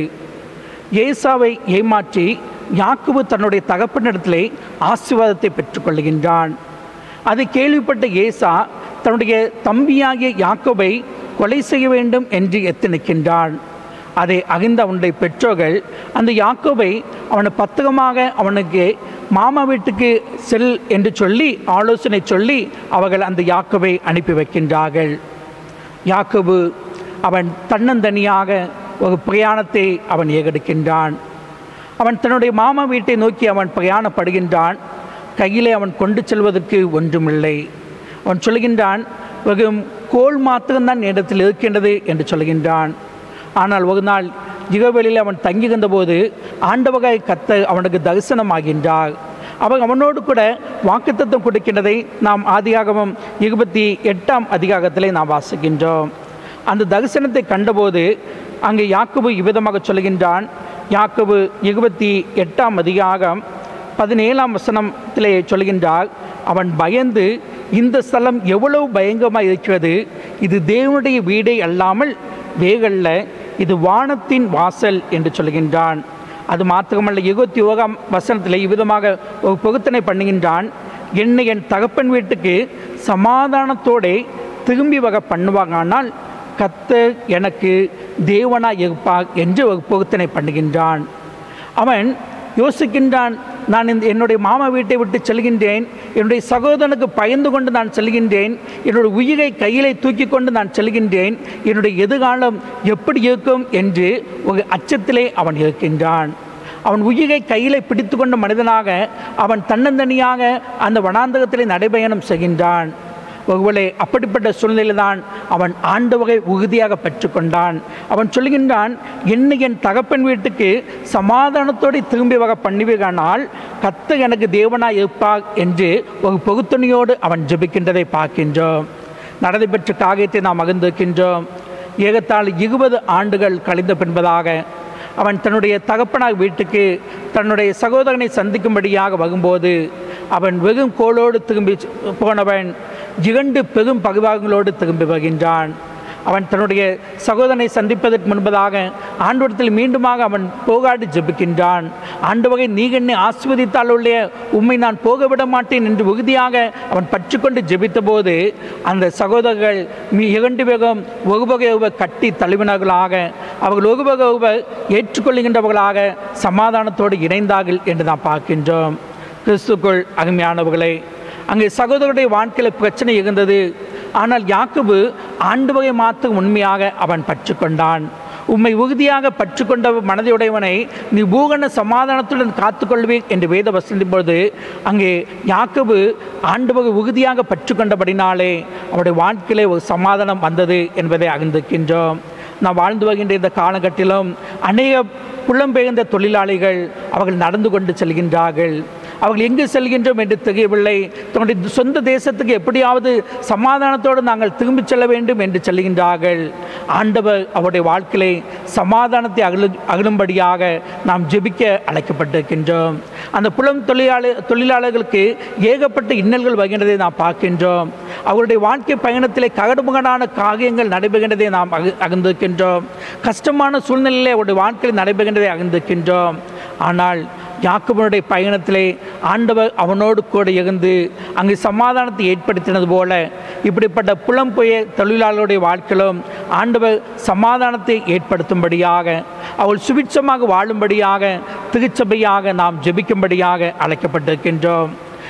ஏசாவை ஏமாற்றி யாக்கோபு தன்னுடைய தகப்பனிடத்திலே ஆசீர்வாதத்தை பெற்றுக்கொள்கின்றான். அதை கேள்விப்பட்ட ஏசா தன்னுடைய தம்பியாகிய யாக்கோபை கொலை செய்ய வேண்டும் என்று எத்தனிக்கின்றான். அதை அறிந்த அவனுடைய பெற்றோர்கள் அந்த யாக்கோபை அவனை பத்திரமாக அவனுக்கு மாமா வீட்டுக்கு செல் என்று சொல்லி ஆலோசனை சொல்லி அவர்கள் அந்த யாக்கோபை அனுப்பி வைக்கின்றார்கள். யாக்கோபு அவன் தன்னந்தனியாக ஒரு பிரயாணத்தை அவன் ஏறெடுக்கின்றான். அவன் தன்னுடைய மாமா வீட்டை நோக்கி அவன் பிரயாணப்படுகின்றான். கையிலே அவன் கொண்டு செல்வதற்கு ஒன்றுமில்லை. அவன் சொல்கின்றான், வெறும் கோல் மாத்திரம்தான் இடத்தில் இருக்கின்றது என்று சொல்கின்றான். ஆனால் ஒரு நாள் இகவெளியில் அவன் தங்கியிருந்த போது ஆண்டவரை கர்த்தர் அவனுக்கு தரிசனமாகின்றார். அவர் அவனோடு கூட வாக்குத்தத்தம் கொடுக்கின்றதை நாம் ஆதியாகமம் இருபத்தி எட்டாம் அதிகாரத்திலே நாம் வாசிக்கின்றோம். அந்த தரிசனத்தை கண்டபோது அங்கே யாக்கோபு இவ்விதமாக சொல்கின்றான். யாக்கோபு இருபத்தி எட்டாம் அதிகாரம் பதினேழாம் வசனத்திலே சொல்கின்றார், அவன் பயந்து, இந்த ஸ்தலம் எவ்வளவு பயங்கரமாக இருக்கிறது, இது தேவனுடைய வீடே அல்லாமல் வேகல்ல, இது வானத்தின் வாசல் என்று சொல்கின்றான். அது மாத்திரமல்ல, இருபத்தி ஓராம் வசனத்தில் இவ்விதமாக ஒரு பொருத்தனை பண்ணுகின்றான், என்னை என் தகப்பன் வீட்டுக்கு சமாதானத்தோடு திரும்பி வர பண்ணுவாங்கனால் கர்த்தர் எனக்கு தேவனாய் இருப்பார் என்று ஒரு பொருத்தனை பண்ணுகின்றான். அவன் யோசிக்கின்றான், நான் இந்த என்னுடைய மாமா வீட்டை விட்டு செல்கின்றேன், என்னுடைய சகோதரனுக்கு பயந்து கொண்டு நான் செல்கின்றேன், என்னுடைய உயிரை கையிலே தூக்கி கொண்டு நான் செல்கின்றேன், என்னுடைய எதிர்காலம் எப்படி இருக்கும் என்று ஒரு அச்சத்திலே அவன் இருக்கின்றான். அவன் உயிரை கையிலே பிடித்து கொண்ட மனிதனாக அவன் தன்னந்தனியாக அந்த வனாந்தகத்திலே நடைபயணம் செய்கின்றான். ஒருவேளை அப்படிப்பட்ட சூழ்நிலையில் தான் அவன் ஆண்டவரை உறுதியாக பெற்றுக்கொண்டான். அவன் சொல்கின்றான், என்னை என் தகப்பன் வீட்டுக்கு சமாதானத்தோடு திரும்பி வர பண்ணுவீரானால் கர்த்தர் எனக்கு தேவனாய் இருப்பார் என்று ஒரு பொருத்தனையோடு அவன் ஜெபிக்கின்றதை பார்க்கின்றோம். நடந்து பெற்ற காரியத்தை நாம் மகிழ்ந்திருக்கின்றோம். ஏகத்தால் இருபது ஆண்டுகள் கழிந்த பின்பதாக அவன் தன்னுடைய தகப்பனார் வீட்டுக்கு தன்னுடைய சகோதரனை சந்திக்கும்படியாக வரும்போது அவன் வெறும் கோளோடு திரும்பி போனவன் இரண்டு பெரும் பகுபாகங்களோடு திரும்பி வருகின்றான். அவன் தன்னுடைய சகோதரனை சந்திப்பதற்கு முன்பதாக ஆண்டவரிடத்தில் மீண்டுமாக அவன் போகாடி ஜெபிக்கின்றான். ஆண்டவரை நீ என்னை ஆசீர்வதித்தாலுடைய உம்மை நான் போக விட மாட்டேன் என்று உறுதியாக அவன் பற்றிக்கொண்டு ஜெபித்த போது அந்த சகோதரர்கள் மீ இரண்டு பேரும் ஒருவகை ஒருவர் கட்டி தழுவினர்களாக அவர்கள் ஒருவகை ஒருவர் ஏற்றுக்கொள்கின்றவர்களாக சமாதானத்தோடு இணைந்தார்கள் என்று நாம் பார்க்கின்றோம். கிறிஸ்துக்குள் அருமையானவர்களே, அங்கே சகோதரருடைய வாழ்க்கையில் பிரச்சனை இருந்தது. ஆனால் யாக்கோபு ஆண்டவரை மாத்திரம் உண்மையாக அவன் பற்றுக்கொண்டான். உம்மை உறுதியாக பற்றுக்கொண்ட மனதையுடையவனை நீ பூகண சமாதானத்துடன் காத்துக்கொள்வேன் என்று வேத வசனின் பொழுது அங்கே யாக்கோபு ஆண்டவரை உறுதியாக பற்றுக்கொண்டபடினாலே அவருடைய வாழ்க்கையிலே ஒரு சமாதானம் வந்தது என்பதை அறிந்திருக்கின்றோம். நாம் வாழ்ந்து வருகின்ற இந்த காலகட்டத்திலும் அநேக புலம்பெயர்ந்த தொழிலாளிகள் அவர்கள் நடந்து கொண்டு செல்கின்றார்கள். அவர்கள் எங்கு செல்கின்றோம் என்று தெரியவில்லை. தன்னுடைய சொந்த தேசத்துக்கு எப்படியாவது சமாதானத்தோடு நாங்கள் திரும்பிச் செல்ல வேண்டும் என்று செல்கின்றார்கள். ஆண்டவர் அவருடைய வாழ்க்கையை சமாதானத்தை அகழு அகழும்படியாக நாம் ஜெபிக்க அழைக்கப்பட்டிருக்கின்றோம். அந்த புலம் தொழிலாளர் தொழிலாளர்களுக்கு ஏகப்பட்ட இன்னல்கள் வருகின்றதை நாம் பார்க்கின்றோம். அவருடைய வாழ்க்கை பயணத்திலே ககடுமுகடான காரியங்கள் நடைபெறுகின்றதை நாம் அகு அகழ்ந்திருக்கின்றோம். கஷ்டமான சூழ்நிலையிலே அவருடைய வாழ்க்கையில் நடைபெறுகின்றதை அகழ்ந்திருக்கின்றோம். ஆனால் யாக்கோபுடைய பயணத்திலே ஆண்டவர் அவனோடு கூட இருந்து அங்கு சமாதானத்தை ஏற்படுத்தினது போல இப்படிப்பட்ட புலம்பெயர் தொழிலாளர்களுடைய வாழ்க்கையிலும் ஆண்டவர் சமாதானத்தை ஏற்படுத்தும்படியாக அவள் சுபிட்சமாக வாழும்படியாக திருச்சபையாக நாம் ஜெபிக்கும்படியாக அழைக்கப்பட்டிருக்கின்றோம்.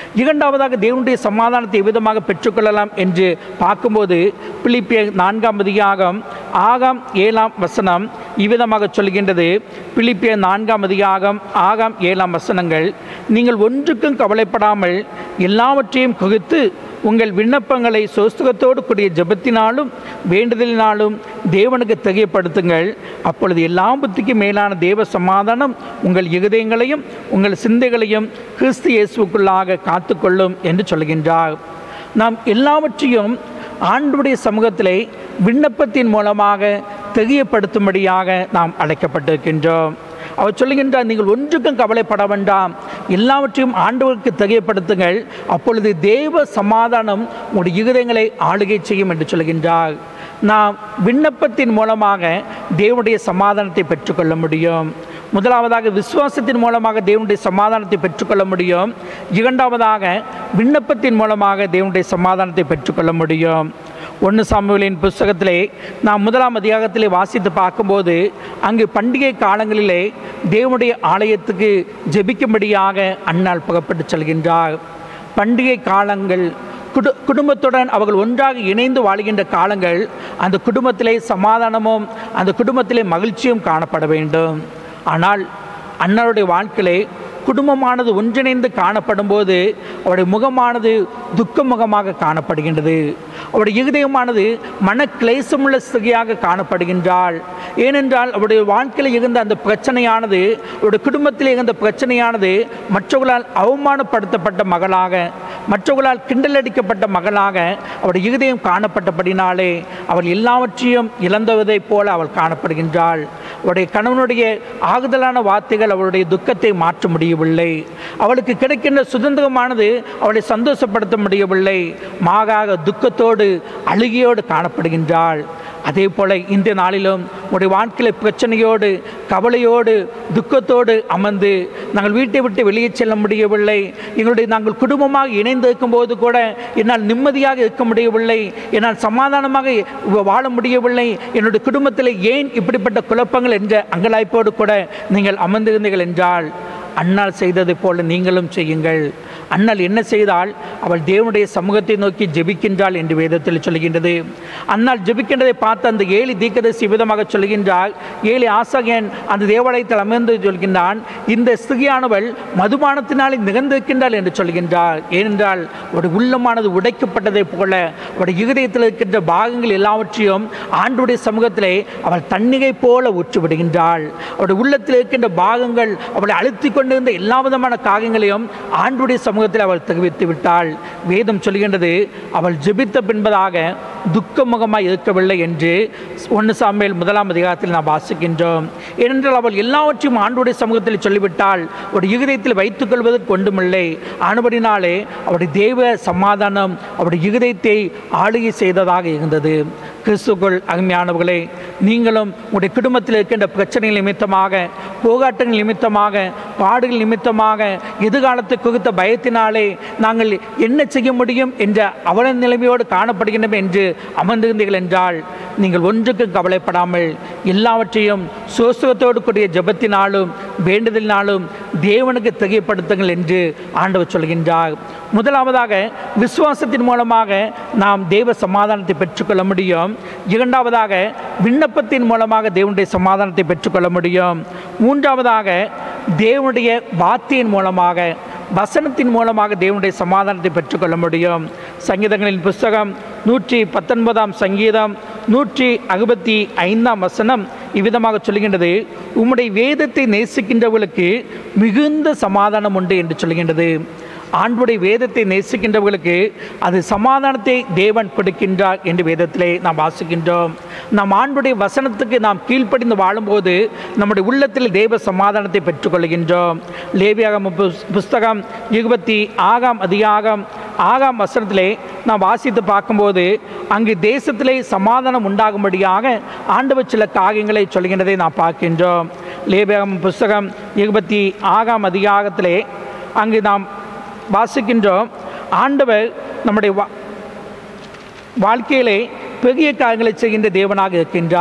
இரண்டாவதாக தேவனுடைய சமாதானத்தை எவ்விதமாக பெற்றுக்கொள்ளலாம் என்று பார்க்கும்போது பிலிப்பியர் நான்காம் அதிகாரம் ஆகாம் ஏழாம் வசனம் இவ்விதமாக சொல்கின்றது. பிலிப்பியர் நான்காம் அதிகாரம் ஆகாம் ஏழாம் வசனங்கள், நீங்கள் ஒன்றுக்கும் கவலைப்படாமல் எல்லாவற்றையும் குறித்து உங்கள் விண்ணப்பங்களை சோஸ்துகத்தோடு கூடிய ஜெபத்தினாலும் வேண்டுதலினாலும் தேவனுக்கு தெரியப்படுத்துங்கள். அப்பொழுது எல்லா புத்திக்கும் மேலான தேவ சமாதானம் உங்கள் இருதயங்களையும் உங்கள் சிந்தைகளையும் கிறிஸ்து இயேசுவுக்குள்ளாக காத்துக்கொள்ளும் என்று சொல்கின்றார். நாம் எல்லாவற்றையும் ஆண்டவருடைய சமூகத்திலே விண்ணப்பத்தின் மூலமாக தெரியப்படுத்தும்படியாக நாம் அழைக்கப்பட்டிருக்கின்றோம். அவர் சொல்லுகின்றார், நீங்கள் ஒன்றுக்கும் கவலைப்பட வேண்டாம், எல்லாவற்றையும் ஆண்டவருக்கு தெரியப்படுத்துங்கள், அப்பொழுது தேவ சமாதானம் உங்களுடைய இருதயங்களை ஆளுகை செய்யும் என்று சொல்கின்றார். நாம் விண்ணப்பத்தின் மூலமாக தேவனுடைய சமாதானத்தை பெற்றுக்கொள்ள முடியும். முதலாவதாக விசுவாசத்தின் மூலமாக தேவனுடைய சமாதானத்தை பெற்றுக்கொள்ள முடியும். இரண்டாவதாக விண்ணப்பத்தின் மூலமாக தேவனுடைய சமாதானத்தை பெற்றுக்கொள்ள முடியும். ஒன்று சாமுவேலின் புஸ்தகத்திலே நாம் முதலாம் அதிகாரத்திலே வாசித்து பார்க்கும்போது அங்கு பண்டிகை காலங்களிலே தேவனுடைய ஆலயத்துக்கு ஜெபிக்கும்படியாக அன்னாள் புறப்பட்டு செல்கின்றார். பண்டிகை காலங்கள் குடு குடும்பத்துடன் அவர்கள் ஒன்றாக இணைந்து வாழ்கின்ற காலங்கள். அந்த குடும்பத்திலே சமாதானமும் அந்த குடும்பத்திலே மகிழ்ச்சியும் காணப்பட வேண்டும். ஆனால் அன்னாருடைய வாழ்க்கையிலே குடும்பமானது ஒன்றிணைந்து காணப்படும் போது அவருடைய முகமானது துக்க முகமாக காணப்படுகின்றது. அவருடைய இருதயமானது மன கிளேசமுள்ள ஸ்திரியாக காணப்படுகின்றாள். ஏனென்றால் அவருடைய வாழ்க்கையில் இருந்த அந்த பிரச்சனையானது, அவருடைய குடும்பத்தில் இருந்த பிரச்சனையானது மற்றவர்களால் அவமானப்படுத்தப்பட்ட மகளாக, மற்றவர்களால் கிண்டலடிக்கப்பட்ட மகளாக அவருடைய இருதயம் காணப்பட்டபடினாலே அவள் எல்லாவற்றையும் இழந்தவதைப் போல அவள் காணப்படுகின்றாள். அவருடைய கணவனுடைய ஆறுதலான வார்த்தைகள் அவளுடைய துக்கத்தை மாற்ற முடியவில்லை. அவளுக்கு கிடைக்கின்ற சுதந்திரமானது அவளை சந்தோஷப்படுத்த முடியவில்லை. மாறாக துக்கத்தோடு அழுகையோடு காணப்படுகின்றாள். அதே போல இந்த நாளிலும் உடைய வாழ்க்கையில் பிரச்சனையோடு கவலையோடு துக்கத்தோடு அமர்ந்து நாங்கள் வீட்டை விட்டு வெளியே செல்ல முடியவில்லை, எங்களுடைய நாங்கள் குடும்பமாக இணைந்து இருக்கும்போது கூட என்னால் நிம்மதியாக இருக்க முடியவில்லை, என்னால் சமாதானமாக வாழ முடியவில்லை, என்னுடைய குடும்பத்தில் ஏன் இப்படிப்பட்ட குழப்பங்கள் என்ற அங்கலாய்ப்போடு கூட நீங்கள் அமர்ந்திருந்தீர்கள் என்றால் அன்னாள் செய்ததை போல நீங்களும் செய்யுங்கள். அன்னாள் என்ன செய்தால் அவள் தேவனுடைய சமூகத்தை நோக்கி ஜெபிக்கின்றாள் என்று வேதத்தில் சொல்கின்றது. அன்னாள் ஜெபிக்கின்றதை பார்த்து அந்த ஏழி தீர்க்கதரிசி விதமாக சொல்கின்றாள். ஏழி ஆசாரியன் அந்த தேவாலயத்தில் அமர்ந்து சொல்கின்றான், இந்த ஸ்திரியானவள் மதுபானத்தினாலே நிகழ்ந்திருக்கின்றாள் என்று சொல்கின்றாள். ஏனென்றால் அவருடைய உள்ளமானது உடைக்கப்பட்டதை போல அவருடைய இருதயத்தில் இருக்கின்ற பாகங்கள் எல்லாவற்றையும் ஆண்டவருடைய சமூகத்திலே அவள் தண்ணீரை போல ஊற்றி விடுகின்றாள். அவருடைய உள்ளத்தில் இருக்கின்ற பாகங்கள் அவளை அழுத்தி கொண்டிருந்த எல்லா விதமான காரியங்களையும் ஆண்டவருடைய சமூகத்தில் அவள் தெரிவித்து விட்டாள். வேதம் சொல்கின்றது, அவள் ஜெபித்த பின்பதாக துக்கமுகமாய் இருக்கவில்லை என்று ஒன்று சாமுவேல் முதலாம் அதிகாரத்தில் நாம் வாசிக்கின்றோம். ஏனென்றால் அவள் எல்லாவற்றையும் ஆண்டவருடைய சமூகத்தில் சொல்லிவிட்டாள். ஒரு இருதயத்தில் வைத்துக் கொள்வதற்கு ஒன்றுமில்லை. ஆனபடினாலே அவருடைய தேவ சமாதானம் அவருடைய இருதயத்தை ஆளுகை செய்ததாக இருந்தது. கிறிஸ்துக்குள் அருமையானவர்களே, நீங்களும் உங்களுடைய குடும்பத்தில் இருக்கின்ற பிரச்சனைகள் நிமித்தமாக, போராட்டங்கள் நிமித்தமாக, பாடுகள் நிமித்தமாக, எதிர்காலத்தை குறித்த பயத்தினாலே நாங்கள் என்ன செய்ய முடியும் என்ற அவல நிலைமையோடு காணப்படுகின்றன என்று அமர்ந்திருந்தீர்கள் என்றால் நீங்கள் ஒன்றுக்கும் கவலைப்படாமல் எல்லாவற்றையும் சோசகத்தோடு கூடிய ஜெபத்தினாலும் வேண்டுதலினாலும் தேவனுக்கு தெரியப்படுத்துங்கள் என்று ஆண்டவர் சொல்கின்றார். முதலாவதாக விசுவாசத்தின் மூலமாக நாம் தேவ சமாதானத்தை பெற்றுக்கொள்ள முடியும். இரண்டாவதாக விண்ணப்பத்தின் மூலமாக தேவனுடைய சமாதானத்தை பெற்றுக்கொள்ள முடியும். மூன்றாவதாக தேவனுடைய வார்த்தையின் மூலமாக, வசனத்தின் மூலமாக தேவனுடைய சமாதானத்தை பெற்றுக்கொள்ள முடியும். சங்கீதங்களின் புஸ்தகம் நூற்றி பத்தொன்பதாம் சங்கீதம் நூற்றி அறுபத்தி ஐந்தாம் வசனம் இவ்விதமாக சொல்கின்றது, உம்முடைய வேதத்தை நேசிக்கின்றவர்களுக்கு மிகுந்த சமாதானம் உண்டு என்று சொல்கின்றது. ஆண்டவருடைய வேதத்தை நேசிக்கின்றவர்களுக்கு அது சமாதானத்தை தேவன் கொடுக்கின்றார் என்று வேதத்திலே நாம் வாசிக்கின்றோம். நாம் ஆண்டவருடைய வசனத்துக்கு நாம் கீழ்ப்படிந்து வாழும்போது நம்முடைய உள்ளத்தில் தேவ சமாதானத்தை பெற்றுக்கொள்கின்றோம். லேவியாகம புஸ்தகம் இருபத்தி ஆறாம் அதிகாரம் ஆறாம் வசனத்திலே நாம் வாசித்து பார்க்கும்போது அங்கு தேசத்திலே சமாதானம் உண்டாகும்படியாக ஆண்டவர் சில காரியங்களை சொல்கின்றதை நாம் பார்க்கின்றோம். லேவியாகம புஸ்தகம் இருபத்தி ஆறாம் அதிகாரத்திலே அங்கு நாம் வாசிக்கின்றோம், ஆண்டவர் நம்முடைய வா வாழ்க்கையிலே பெரிய காரியங்களை செய்கின்ற தேவனாக இருக்கின்றார்.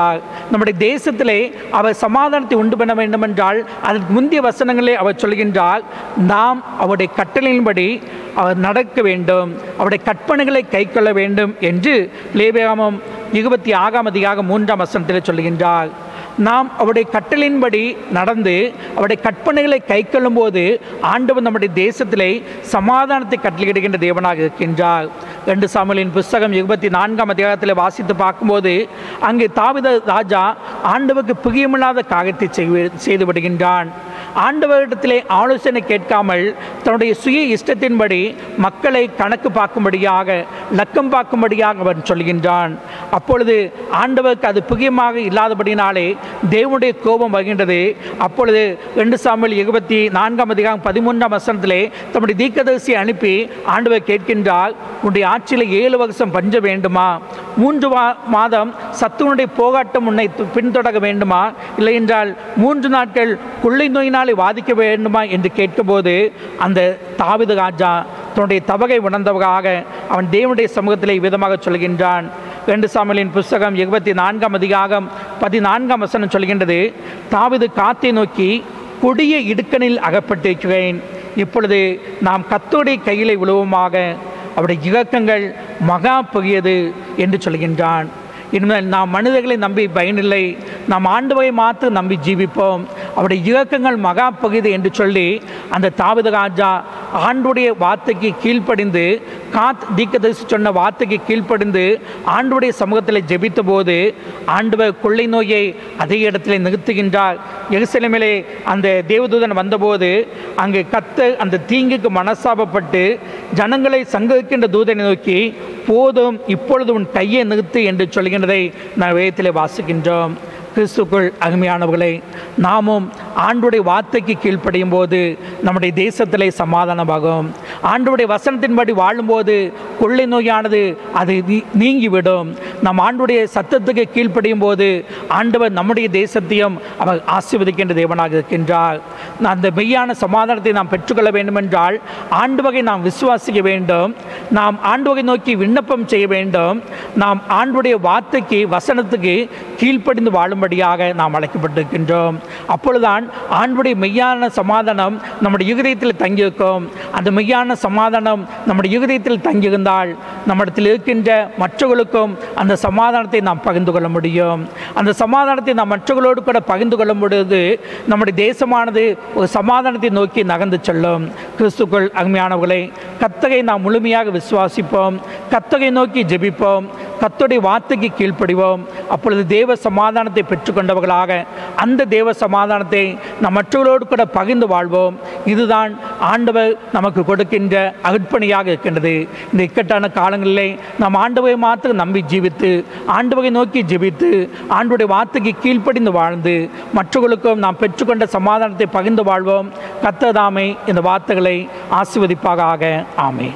நம்முடைய தேசத்திலே அவர் சமாதானத்தை உண்டு பண்ண வேண்டும் என்றால் அதற்கு முந்தைய வசனங்களே அவர் சொல்கின்றால் நாம் அவருடைய கட்டளையின்படி அவர் நடக்க வேண்டும், அவருடைய கற்பனைகளை கை கொள்ள வேண்டும் என்று லேவியாகமம் இருபத்தி ஆறாம் அதிகாரம் மூன்றாம் வசனத்தில் சொல்கின்றார். நாம் அவருடைய கட்டளையின்படி நடந்து அவருடைய கற்பனைகளை கை கொள்ளும் போது ஆண்டவர் நம்முடைய தேசத்திலே சமாதானத்தை கட்டளையிடுகின்ற தேவனாக இருக்கின்றார். ரெண்டு சாமுவேலின் புஸ்தகம் இருபத்தி நான்காம் அதிகாரத்தில் வாசித்து பார்க்கும்போது அங்கே தாவீது ராஜா ஆண்டவருக்கு பிரியமில்லாத காரியத்தை செய்து விடுகின்றான். ஆண்டவரிடத்திலே ஆலோசனை கேட்காமல் தன்னுடைய சுய இஷ்டத்தின்படி மக்களை கணக்கு பார்க்கும்படியாக லக்கம் பார்க்கும்படியாக அவன் சொல்கின்றான். அப்பொழுது ஆண்டவருக்கு அது பிரியமாக இல்லாதபடினாலே தேவனுடைய கோபம் வருகின்றது. அப்பொழுது ரெண்டு சாமுவேல் இருபத்தி நான்காம் அதிகாரம் பதிமூன்றாம் வசனத்திலே தம்முடைய தீர்க்கதரிசியை அனுப்பி ஆண்டவர் கேட்கின்றார், உன்னுடைய ஆட்சியில் ஏழு வருஷம் பஞ்ச வேண்டுமா? மூன்று மாதம் சத்துவனுடைய போராட்டம் உன்னை பின்தொடர வேண்டுமா? இல்லை என்றால் மூன்று நாட்கள் கொள்ளை நோயினாலே வாதிக்க வேண்டுமா என்று கேட்கும்போது அந்த தாவீது ராஜா தன்னுடைய தவகை உணர்ந்தவராக அவன் தேவனுடைய சமூகத்திலே விதமாக சொல்கின்றான். ரெண்டு சாமுவேலின் புஸ்தகம் இருபத்தி நான்காம் அதிகாரம் பதினான்காம் வசனம் சொல்கின்றது, தாவீது காத்தை நோக்கி கொடிய இடுக்கணில் அகப்பட்டிருக்கிறேன், இப்பொழுது நாம் கர்த்தருடைய கையிலே விழுவோமாக, அவருடைய இரக்கங்கள் மகா பெரியது என்று சொல்கின்றான். இனிமேல் நாம் மனிதர்களை நம்பி பயனில்லை, நாம் ஆண்டவரை மாற்ற நம்பி ஜீவிப்போம், அவருடைய இரக்கங்கள் மகா பகுதி என்று சொல்லி அந்த தாவீது ராஜா ஆண்டுடைய வார்த்தைக்கு கீழ்ப்படிந்து காத் தீர்க்கதரிசி சொன்ன வார்த்தைக்கு கீழ்ப்படிந்து ஆண்டுடைய சமூகத்தில் ஜெபித்த போது ஆண்டவர் கொள்ளை நோயை அதே இடத்துல நிறுத்துகின்றார். எருசலேமிலே அந்த தேவதூதன் வந்தபோது அங்கே கத்த அந்த தீங்குக்கு மனசாபப்பட்டு ஜனங்களை சங்கரிக்கின்ற தூதனை நோக்கி, போதும் இப்பொழுது உன் கையை நிறுத்து என்று சொல்கின்றதை நான் வேதத்திலே வாசிக்கின்றோம். கிறிஸ்துக்குள் அருமையானவர்களை, நாமும் ஆண்டுடைய வார்த்தைக்கு கீழ்ப்படியும் போது நம்முடைய தேசத்திலே சமாதானமாகும். ஆண்டுடைய வசனத்தின்படி வாழும்போது கொள்ளை நோயானது அது நீங்கிவிடும். நம் ஆண்டுடைய சத்தத்துக்கு கீழ்ப்படியும் போது ஆண்டவர் நம்முடைய தேசத்தையும் அவர் ஆசீர்வதிக்கின்ற தேவனாக இருக்கின்றார். அந்த மெய்யான சமாதானத்தை நாம் பெற்றுக்கொள்ள வேண்டுமென்றால் ஆண்டவரை நாம் விசுவாசிக்க வேண்டும், நாம் ஆண்டவரை நோக்கி விண்ணப்பம் செய்ய வேண்டும், நாம் ஆண்டுடைய வார்த்தைக்கு வசனத்துக்கு கீழ்ப்படிந்து வாழும்படியாக நாம் அழைக்கப்பட்டிருக்கின்றோம். அப்பொழுதுதான் ஆண்டுடைய மெய்யான சமாதானம் நம்முடைய இருதயத்தில் தங்கியிருக்கும். அந்த மெய்யான சமாதானம் நம்முடைய இருதயத்தில் தங்கியிருந்தால் நம்மிடத்தில் இருக்கின்ற மற்றவர்களுக்கும் அந்த சமாதானத்தை நாம் பகிர்ந்து கொள்ள முடியும். அந்த சமாதானத்தை நாம் மற்றவர்களோடு கூட பகிர்ந்து கொள்ளும் பொழுது நம்முடைய தேசமானது ஒரு சமாதானத்தை நோக்கி நகர்ந்து செல்லும். கிறிஸ்துக்குள் அருமையானவர்களை, கர்த்தரை நாம் முழுமையாக விசுவாசிப்போம், கர்த்தரை நோக்கி ஜெபிப்போம், கர்த்தருடைய வார்த்தைக்கு கீழ்ப்படிவோம். அப்பொழுது தேவ சமாதானத்தை பெற்றுக்கொண்டவர்களாக அந்த தேவ சமாதானத்தை நாம் மற்றவர்களோடு கூட பகிர்ந்து வாழ்வோம். இதுதான் ஆண்டவர் நமக்கு கொடுக்கின்ற அர்ப்பணியாக இருக்கின்றது. இந்த இக்கட்டான காலங்களிலே நாம் ஆண்டவரை மாத்திரம் நம்பி ஜீவித்து ஆண்டவரை நோக்கி ஜெபித்து ஆண்டவருடைய வார்த்தைக்கு கீழ்ப்படிந்து வாழ்ந்து மற்றவர்களுக்கும் நாம் பெற்றுக்கொண்ட சமாதானத்தை பகிர்ந்து வாழ்வோம். கர்த்தர் தாமே இந்த வார்த்தைகளை ஆசீர்வதிப்பாக. ஆமென்.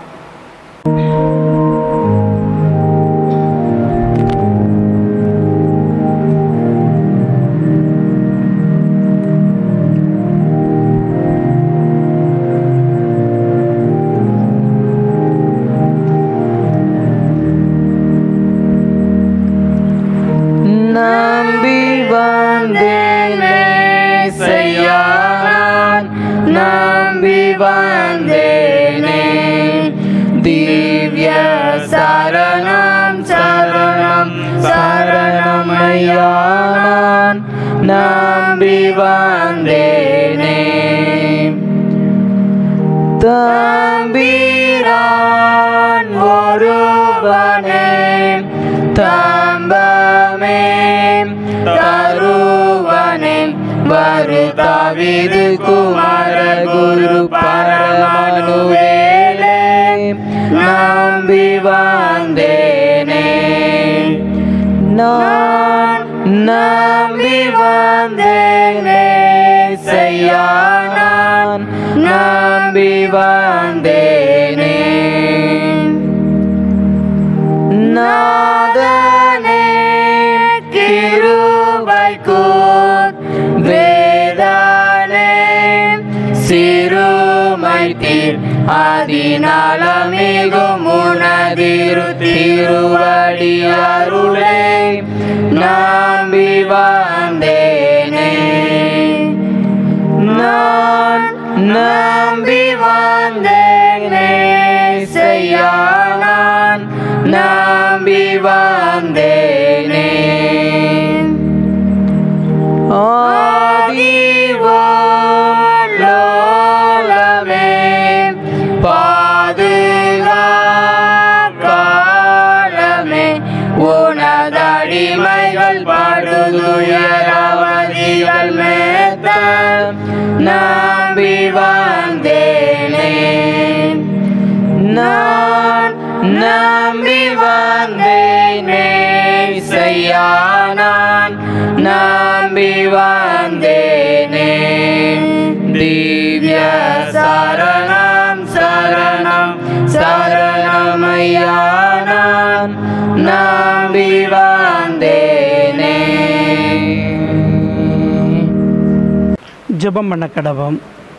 நம்பி வந்தேனே செய்யா, நம்பி வந்தேனே திவ்ய சரணம் சரணம் சரணம் ஐயா, நான் நம்பி வந்தேனே. தம்பிரான் ஒருவனே தம்பமே தருவனே வரு தாவீது குமார குரு பரமனுவேலே நம்பி வந்தேனே. நான் நம்பி வந்தேனே செய்யா, நான் நம்பி வந்தேனே. நாதனே கிருபைக்கூர் வேதனே சிறுமை தீர் அதிநலமிகும் உனதிரு திருவடி அருளே நம்பி வந்தேனே நான் நம்பி வந்தேனே செய்யா நான் நம்பி வந்தேனே ஆதிவோலோலமே பாதுகாலமே உனதடிமைகள் படுதுயரவதிகள் மேத்த நம்பி வந்தேனே நான் நம்பி வந்தேனே செய்யா நான் நம்பி வந்தேனே திவ்ய சரணம் சரணம் சரணமையா நான் நம்பி வந்தேனே. ஜெபம் பண்ண கடவோம்.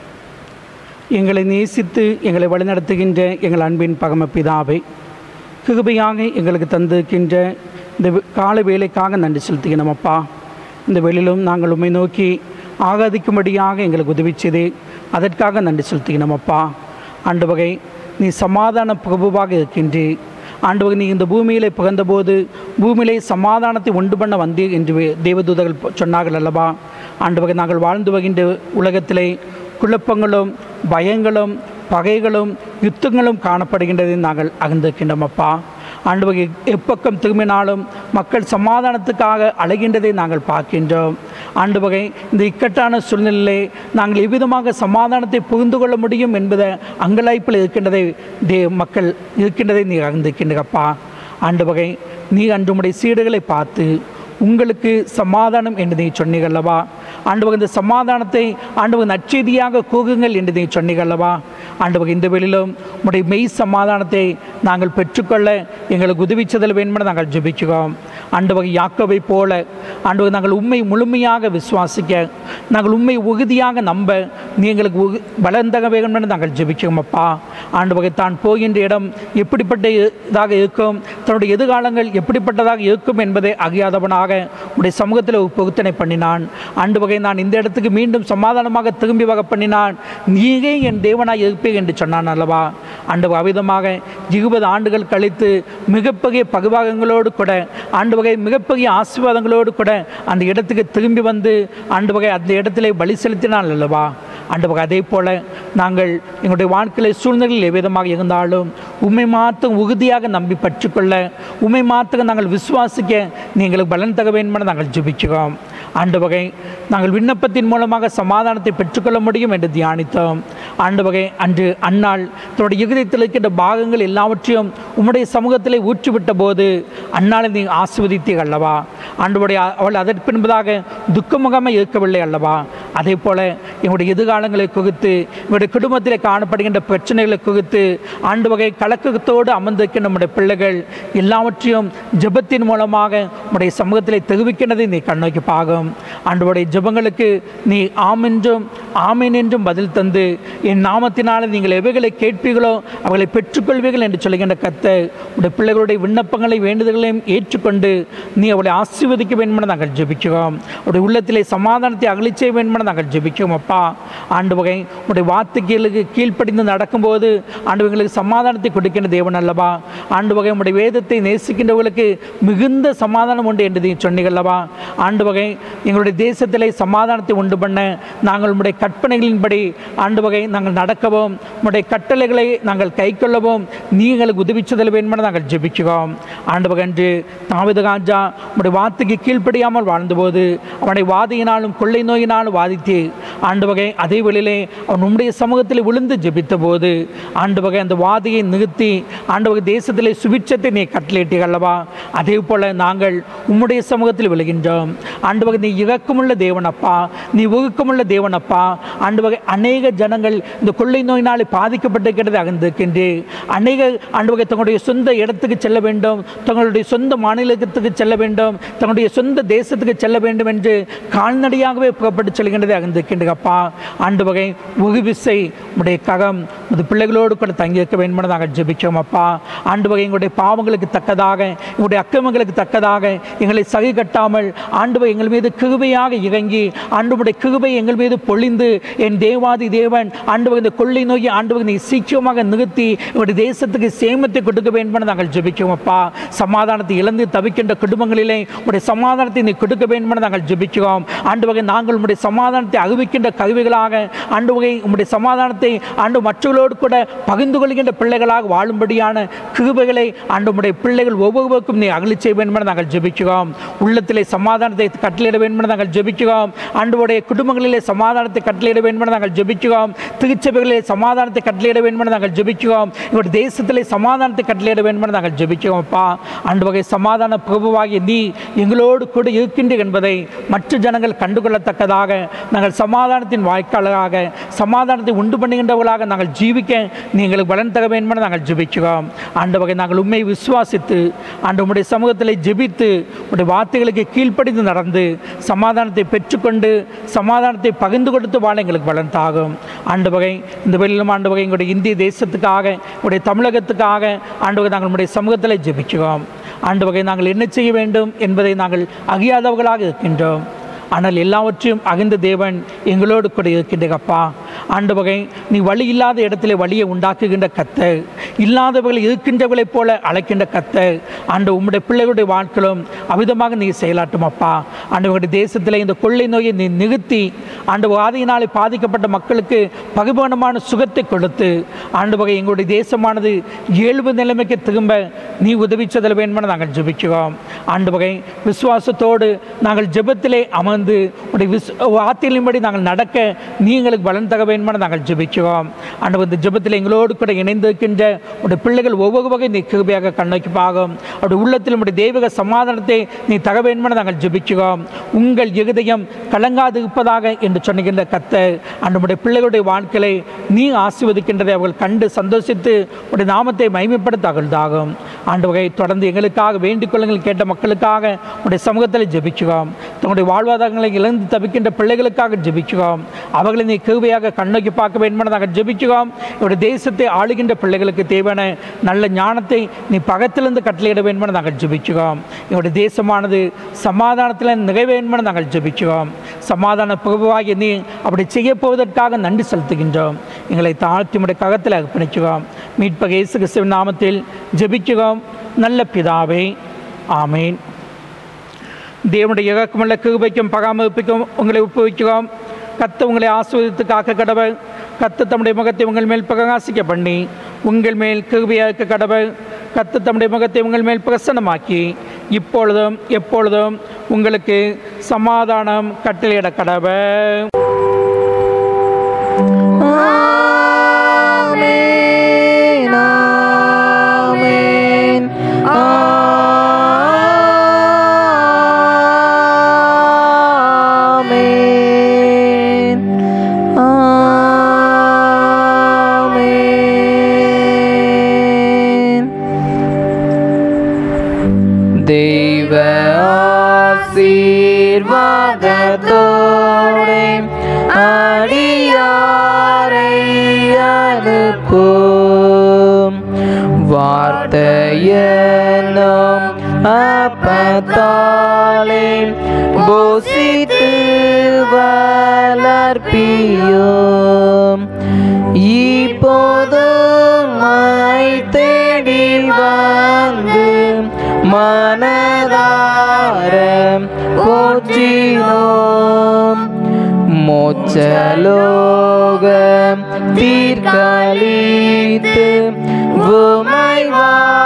எங்களை நேசித்து எங்களை வழிநடத்துகின்ற எங்கள் அன்பின் பகமபிதாவை கிருபையாக எங்களுக்கு தந்திருக்கின்ற இந்த கால வேலைக்காக நன்றி செலுத்துகிறோம் அப்பா. இந்த வேளையிலும் நாங்கள் உம்மை நோக்கி ஆகாதிக்கும்படியாக எங்களுக்கு உதவி செய்து அதற்காக நன்றி செலுத்துகிறோம் அப்பா. ஆண்டு வகை நீ சமாதான பிரபுவாக இருக்கின்றே. ஆண்டு வகை நீ இந்த பூமியிலே புகழ்ந்தபோது பூமியிலே சமாதானத்தை உண்டு பண்ண வந்தே என்று தேவதூதர்கள் சொன்னார்கள் அல்லவா. ஆண்டு வகை நாங்கள் வாழ்ந்து வருகின்ற உலகத்திலே குழப்பங்களும் பயங்களும் பகைகளும் யுத்தங்களும் காணப்படுகின்றதை நாங்கள் அகந்திருக்கின்றோம் அப்பா. ஆண்டு வகை எப்பக்கம் திரும்பினாலும் மக்கள் சமாதானத்துக்காக அழைகின்றதை நாங்கள் பார்க்கின்றோம். ஆண்டு வகை இந்த இக்கட்டான சூழ்நிலையிலே நாங்கள் எவ்விதமாக சமாதானத்தை புரிந்து கொள்ள முடியும் என்பதை அங்கலாய்ப்பில் இருக்கின்றதை தே மக்கள் இருக்கின்றதை நீ அகந்திருக்கின்றப்பா. ஆண்டு வகை நீ அன்றுமுடைய சீடுகளை பார்த்து உங்களுக்கு சமாதானம் என்று நீ சொன்னீர்களவா. ஆண்டவக இந்த சமாதானத்தை ஆண்டவக நற்செய்தியாக கூகுங்கள் என்று நீ சொன்னீர்களவா. ஆண்டவக இந்த வேளையிலும் உடைய மெய் சமாதானத்தை நாங்கள் பெற்றுக்கொள்ள எங்களுக்கு உதவி செய்தல் வேண்டுமென நாங்கள் ஜெபிக்கிறோம். ஆண்டவக யாக்கோபை போல ஆண்டவக நாங்கள் உண்மை முழுமையாக விசுவாசிக்க நாங்கள் உண்மை உறுதியாக நம்ப நீ எங்களுக்கு உகு வளர்ந்தக வேண்டும் என்று நாங்கள் ஜெபிக்கிறோம் அப்பா. ஆண்டவகை தான் போகின்ற இடம் எப்படிப்பட்ட இதாக இருக்கும், தன்னுடைய எதிர்காலங்கள் எப்படிப்பட்டதாக இருக்கும் என்பதை அறியாதவனாக உடைய சமூகத்தில் ஒரு பொருத்தனை பண்ணினான். ஆண்டு வகை நான் இந்த இடத்துக்கு மீண்டும் சமாதானமாக திரும்பி வகை பண்ணினான். நீயே என் தேவனாய் இருப்பேன் என்று சொன்னான் அல்லவா. ஆண்டு அவிதமாக இருபது ஆண்டுகள் கழித்து மிகப்பெரிய பகுபாகங்களோடு கூட ஆண்டு வகை மிகப்பெரிய ஆசீர்வாதங்களோடு கூட அந்த இடத்துக்கு திரும்பி வந்து ஆண்டு வகை அந்த இடத்திலே பலி செலுத்தினான் அல்லவா. ஆண்டு வகை அதே போல் நாங்கள் எங்களுடைய வாழ்க்கையில சூழ்நிலையில் எவ்விதமாக இருந்தாலும் உண்மை மாத்திரம் உறுதியாக நம்பி பற்றுக்கொள்ள உண்மை மாத்திரம் நாங்கள் விசுவாசிக்க நீங்களுக்கு பலன் தக வேண்டுமென நாங்கள் ஜெபிக்கிறோம். ஆண்டு வகை நாங்கள் விண்ணப்பத்தின் மூலமாக சமாதானத்தை பெற்றுக்கொள்ள முடியும் என்று தியானித்தோம். ஆண்டு வகை அன்று அன்னாள் தன்னுடைய இருதயத்தில் இருக்கின்ற பாகங்கள் எல்லாவற்றையும் உம்முடைய சமூகத்திலே ஊற்றிவிட்ட போது அன்னாளை நீ ஆசீர்வதித்தீர்கள் அல்லவா. ஆண்டவருடைய அவள் அதற்கு பின்பதாக துக்கமுகமாக இருக்கவில்லை அல்லவா. அதே போல எங்களுடைய எதிர்காலங்களை குறித்து எங்களுடைய குடும்பத்திலே காணப்படுகின்ற பிரச்சனைகளை குறித்து ஆண்டு வகை கலக்கத்தோடு அமர்ந்திருக்கின்ற நம்முடைய பிள்ளைகள் எல்லாவற்றையும் ஜெபத்தின் மூலமாக உடைய சமூகத்திலே தெரிவிக்கின்றதை நீ கண்ணோக்கி பாகும். ஆண்டவருடைய ஜெபங்களுக்கு நீ ஆம் என்றும் ஆமீன் என்றும் பதில் தந்து என் நாமத்தினால நீங்கள் எவைகளை கேட்பீர்களோ அவர்களை பெற்றுக்கொள்வீர்கள் என்று சொல்லுகின்ற கர்த்தர் உடைய பிள்ளைகளுடைய விண்ணப்பங்களை வேண்டுதல்களையும் ஏற்றுக்கொண்டு நீ அவளை ஆசீர்வதிக்க வேண்டுமென நாங்கள் ஜெபிக்கிறோம். அவருடைய உள்ளத்திலே சமாதானத்தை அகலிச் செய்ய வேண்டுமென நாங்கள் ஜெபிக்கிறோம் அப்பா. ஆண்டு வகை உடைய வார்த்தைகளுக்கு கீழ்ப்படிந்து நடக்கும்போது ஆண்டவர்களுக்கு சமாதானத்தை கொடுக்கின்ற தேவன் அல்லவா. ஆண்டு வகை உடைய வேதத்தை நேசிக்கின்றவர்களுக்கு மிகுந்த சமாதானம் உண்டு என்று நீ சொன்னீர்களவா. ஆண்டு வகை எங்களுடைய தேசத்திலே சமாதானத்தை உண்டு பண்ண நாங்கள் உடைய கற்பனைகளின்படி ஆண்டு வகை நாங்கள் நடக்கவும் உடைய கட்டளைகளை நாங்கள் கை கொள்ளவும் நீங்களுக்கு உதவி செய்தல் வேண்டுமென நாங்கள் ஜெபிக்கிறோம். ஆண்டு வகை என்று தாவீது ராஜா உடைய வார்த்தைக்கு கீழ்ப்படியாமல் வாழ்ந்தபோது அவனுடைய வாதியினாலும் கொள்ளை நோயினாலும் வாதித்து ஆண்டு வகை அதே வேளையிலே அவன் உம்முடைய சமூகத்தில் விழுந்து ஜெபித்த போது ஆண்டு வகை அந்த வாதியை நிறுத்தி ஆண்டு வகை தேசத்திலே சுபிட்சத்தை நீ கட்டளையிட்டீர்களவா. அதே போல நாங்கள் உம்முடைய சமூகத்தில் விழுகின்றோம். ஆண்டு வகை நீ இறக்கமுள்ள தேவனப்பா, நீ ஒழுக்கமுள்ள தேவனப்பா. ஆண்டு வகை அநேக ஜனங்கள் இந்த கொள்ளை நோயினாலே பாதிக்கப்பட்டிருக்கிறது அகந்திருக்கின்றே. அநேக ஆண்டு வகை தங்களுடைய சொந்த இடத்துக்கு செல்ல வேண்டும், தங்களுடைய சொந்த மாநிலத்துக்கு செல்ல வேண்டும், தங்களுடைய சொந்த தேசத்துக்கு செல்ல வேண்டும் என்று கால்நடையாகவே புறப்பட்டு செல்கின்றதை அகந்திருக்கின்றப்பா. அப்பா. ஆண்டு வகை வெகு விசை உடைய ககம் உடைய பிள்ளைகளோடு கூட தங்கியிருக்க வேண்டும் என்று நாங்கள் ஜெபிக்கிறோம் அப்பா. ஆண்டு வகை எங்களுடைய பாவங்களுக்கு தக்கதாக எங்களுடைய அக்கிரமங்களுக்கு தக்கதாக எங்களை சகி கட்டாமல் ஆண்டு வகை எங்கள் மீது கிருபையாக இறங்கி ஆண்டுடைய கிருபை எங்கள் மீது பொழிந்து என் தேவாதி தேவன் ஆண்டு வகை இந்த கொள்ளை நோக்கி ஆண்டு வகை சீக்கிரமாக நிறுத்தி எங்களுடைய தேசத்துக்கு சேமத்தை கொடுக்க வேண்டும் என்று நாங்கள் ஜெபிக்கிறோம் அப்பா. சமாதானத்தை இழந்து தவிக்கின்ற குடும்பங்களிலே உடைய சமாதானத்தை நீ கொடுக்க வேண்டும் என்று நாங்கள் ஜெபிக்கிறோம் ஆண்டு வகை. நாங்கள் உடைய சமாதானத்தை அறிவிக்கின்ற கருவிகளாக ஆண்டு வகை உடைய சமாதானத்தை ஆண்டு மற்றவர்களோடு கூட பகிர்ந்து கொள்கின்ற பிள்ளைகளாக வாழும்படியான கிருபைகளை ஆண்டு உடைய பிள்ளைகள் ஒவ்வொருவருக்கும் நீ அகலி செய்ய வேண்டும் என்று நாங்கள் ஜெபிக்கிறோம். உள்ளத்திலே சமாதானத்தை கட்டளையிட வேண்டும் என்று நாங்கள் ஜெபிக்கிறோம். ஆண்டுடைய குடும்பங்களிலே சமாதானத்தை கட்டளையிட வேண்டும் என்று நாங்கள் ஜெபிக்கிறோம். திருச்சபைகளிலே சமாதானத்தை கட்டளையிட வேண்டும் என்று நாங்கள் ஜெபிக்கிறோம். எங்களுடைய தேசத்திலே சமாதானத்தை கட்டளையிட வேண்டும் என்று நாங்கள் ஜெபிக்கிறோம் அப்பா. ஆண்டு வகை சமாதான பிரபுவாகிய நீ எங்களோடு கூட இருக்கின்ற என்பதை மற்ற ஜனங்கள் கண்டுகொள்ளத்தக்கதாக நாங்கள் சமாதானத்தின் வாய்க்காலராக சமாதானத்தை உண்டு பண்ணுகின்றவர்களாக நாங்கள் ஜீவிக்க நீங்களுக்கு பலன் தர வேண்டும் என்று நாங்கள் ஜெபிக்கிறோம். ஆண்டு வகை நாங்கள் உண்மை விசுவாசித்து ஆண்டு உம்முடைய சமூகத்தில் ஜெபித்து உடைய வார்த்தைகளுக்கு கீழ்ப்படிந்து நடந்து சமாதானத்தை பெற்றுக்கொண்டு சமாதானத்தை பகிர்ந்து கொடுத்து வாழ எங்களுக்கு பலன் தாகும். ஆண்டு வகை இந்த வெளியிலும் ஆண்டு வகை எங்களுடைய இந்திய தேசத்துக்காக உடைய தமிழகத்துக்காக ஆண்டு வகை நாங்கள் உடைய சமூகத்தில் ஜெபிக்கிறோம். ஆண்டு வகை நாங்கள் என்ன செய்ய வேண்டும் என்பதை நாங்கள் அறியாதவர்களாக இருக்கின்றோம். ஆனால் எல்லாவற்றையும் அகிந்த தேவன் எங்களோடு கூட இருக்கின்றப்பா. ஆண்டு வகை நீ வழி இல்லாத இடத்துல வழியை உண்டாக்குகின்ற கர்த்தர், இல்லாதவர்கள் இருக்கின்றவர்களைப் போல அழைக்கின்ற கர்த்தர். ஆண்டு உம்முடைய பிள்ளைகளுடைய வாழ்க்கையிலும் அவிதமாக நீ செயலாட்டும் அப்பா. ஆண்டு உங்களுடைய தேசத்தில் இந்த கொள்ளை நோயை நீ நிறுத்தி ஆண்டு ஆதியினாலே பாதிக்கப்பட்ட மக்களுக்கு பகுபனமான சுகத்தை கொடுத்து ஆண்டு வகை எங்களுடைய தேசமானது இயல்பு நிலைமைக்கு திரும்ப நீ உதவி செய்தல் வேண்டும் என நாங்கள் ஜெபிக்கிறோம். ஆண்டு வகை விசுவாசத்தோடு நாங்கள் ஜெபத்திலே அமர்ந்து உடைய விஸ் வார்த்தைகளின்படி நாங்கள் நடக்க நீ எங்களுக்கு பலன் தக வேண்டும் என நாங்கள் ஜெபிக்கிறோம். ஆண்டு இந்த ஜெபத்தில் எங்களோடு கூட இணைந்திருக்கின்ற உடைய பிள்ளைகள் ஒவ்வொரு வகை நீ கிருபையாக கண்ணோக்கி பாகும். அவருடைய உள்ளத்தில் உடைய தெய்வீக சமாதானத்தை நீ தக வேண்டும் என நாங்கள் ஜெபிக்கிறோம். உங்கள் இருதயம் கலங்காது இருப்பதாக என்று சொன்னுகின்ற கர்த்தர் ஆண்டு உடைய பிள்ளைகளுடைய வாழ்க்கையை நீ ஆசீர்வதிக்கின்றதை அவர்கள் கண்டு சந்தோஷித்து உடைய நாமத்தை மகிமைப்படுத்த அகழ்ந்தாகும். ஆண்டு வகை தொடர்ந்து எங்களுக்காக வேண்டிக் கொள்ளுங்கள் கேட்ட மக்களுக்காக உடைய சமூகத்தில் ஜெபிக்கிறோம். தங்களுடைய வாழ்வாதாரங்களை இழந்து தவிக்கின்ற பிள்ளைகளுக்காக ஜெபிக்கிறோம். அவர்களை நீ கிருபையாக கண்ணோக்கி பார்க்க வேண்டும் என நாங்கள் ஜெபிக்கிறோம். இவருடைய தேசத்தை ஆளுகின்ற பிள்ளைகளுக்கு தேவையான நல்ல ஞானத்தை நீ பகத்திலிருந்து கட்டளையிட வேண்டும் என நாங்கள் ஜெபிக்கிறோம். இவருடைய தேசமானது சமாதானத்தில் நிறைவேற வேண்டும் என நாங்கள் ஜெபிக்கிறோம். சமாதான பிரபுவாகிய நீ அப்படி செய்ய போவதற்காக நன்றி செலுத்துகின்றோம். எங்களை தாழ்த்தி உடைய கரத்தில் அர்ப்பணிக்கிறோம். மீட்பர் இயேசு கிறிஸ்துவின் நாமத்தில் ஜெபிக்கிறோம் நல்ல பிதாவே, ஆமேன். தேவனுடைய இறக்கமுள்ள கிருபைக்கும் பராமரிப்புக்கும் உங்களை ஒப்புவிக்கிறோம். கர்த்தர் உங்களை ஆசீர்வதித்து காக்க கடவர். கர்த்தர் தம்முடைய முகத்தை உங்கள் மேல் பிரகாசிக்க பண்ணி உங்கள் மேல் கிருபையாக கடவர். கர்த்தர் தம்முடைய முகத்தை உங்கள் மேல் பிரசன்னமாக்கி இப்பொழுதும் எப்பொழுதும் உங்களுக்கு சமாதானம் கட்டளையிட கடவர். தெய்வ ஆசீர்வாதத்தோடே அடியாரை அனுப்பும் வார்த்தையனும் அப்பத்தாலே போசித்து வளர்ப்பியும் இப்போதும் தேடி வந்து மனதார போற்றினோம். மோட்சலோகம் தீர்க்கழித்து உமை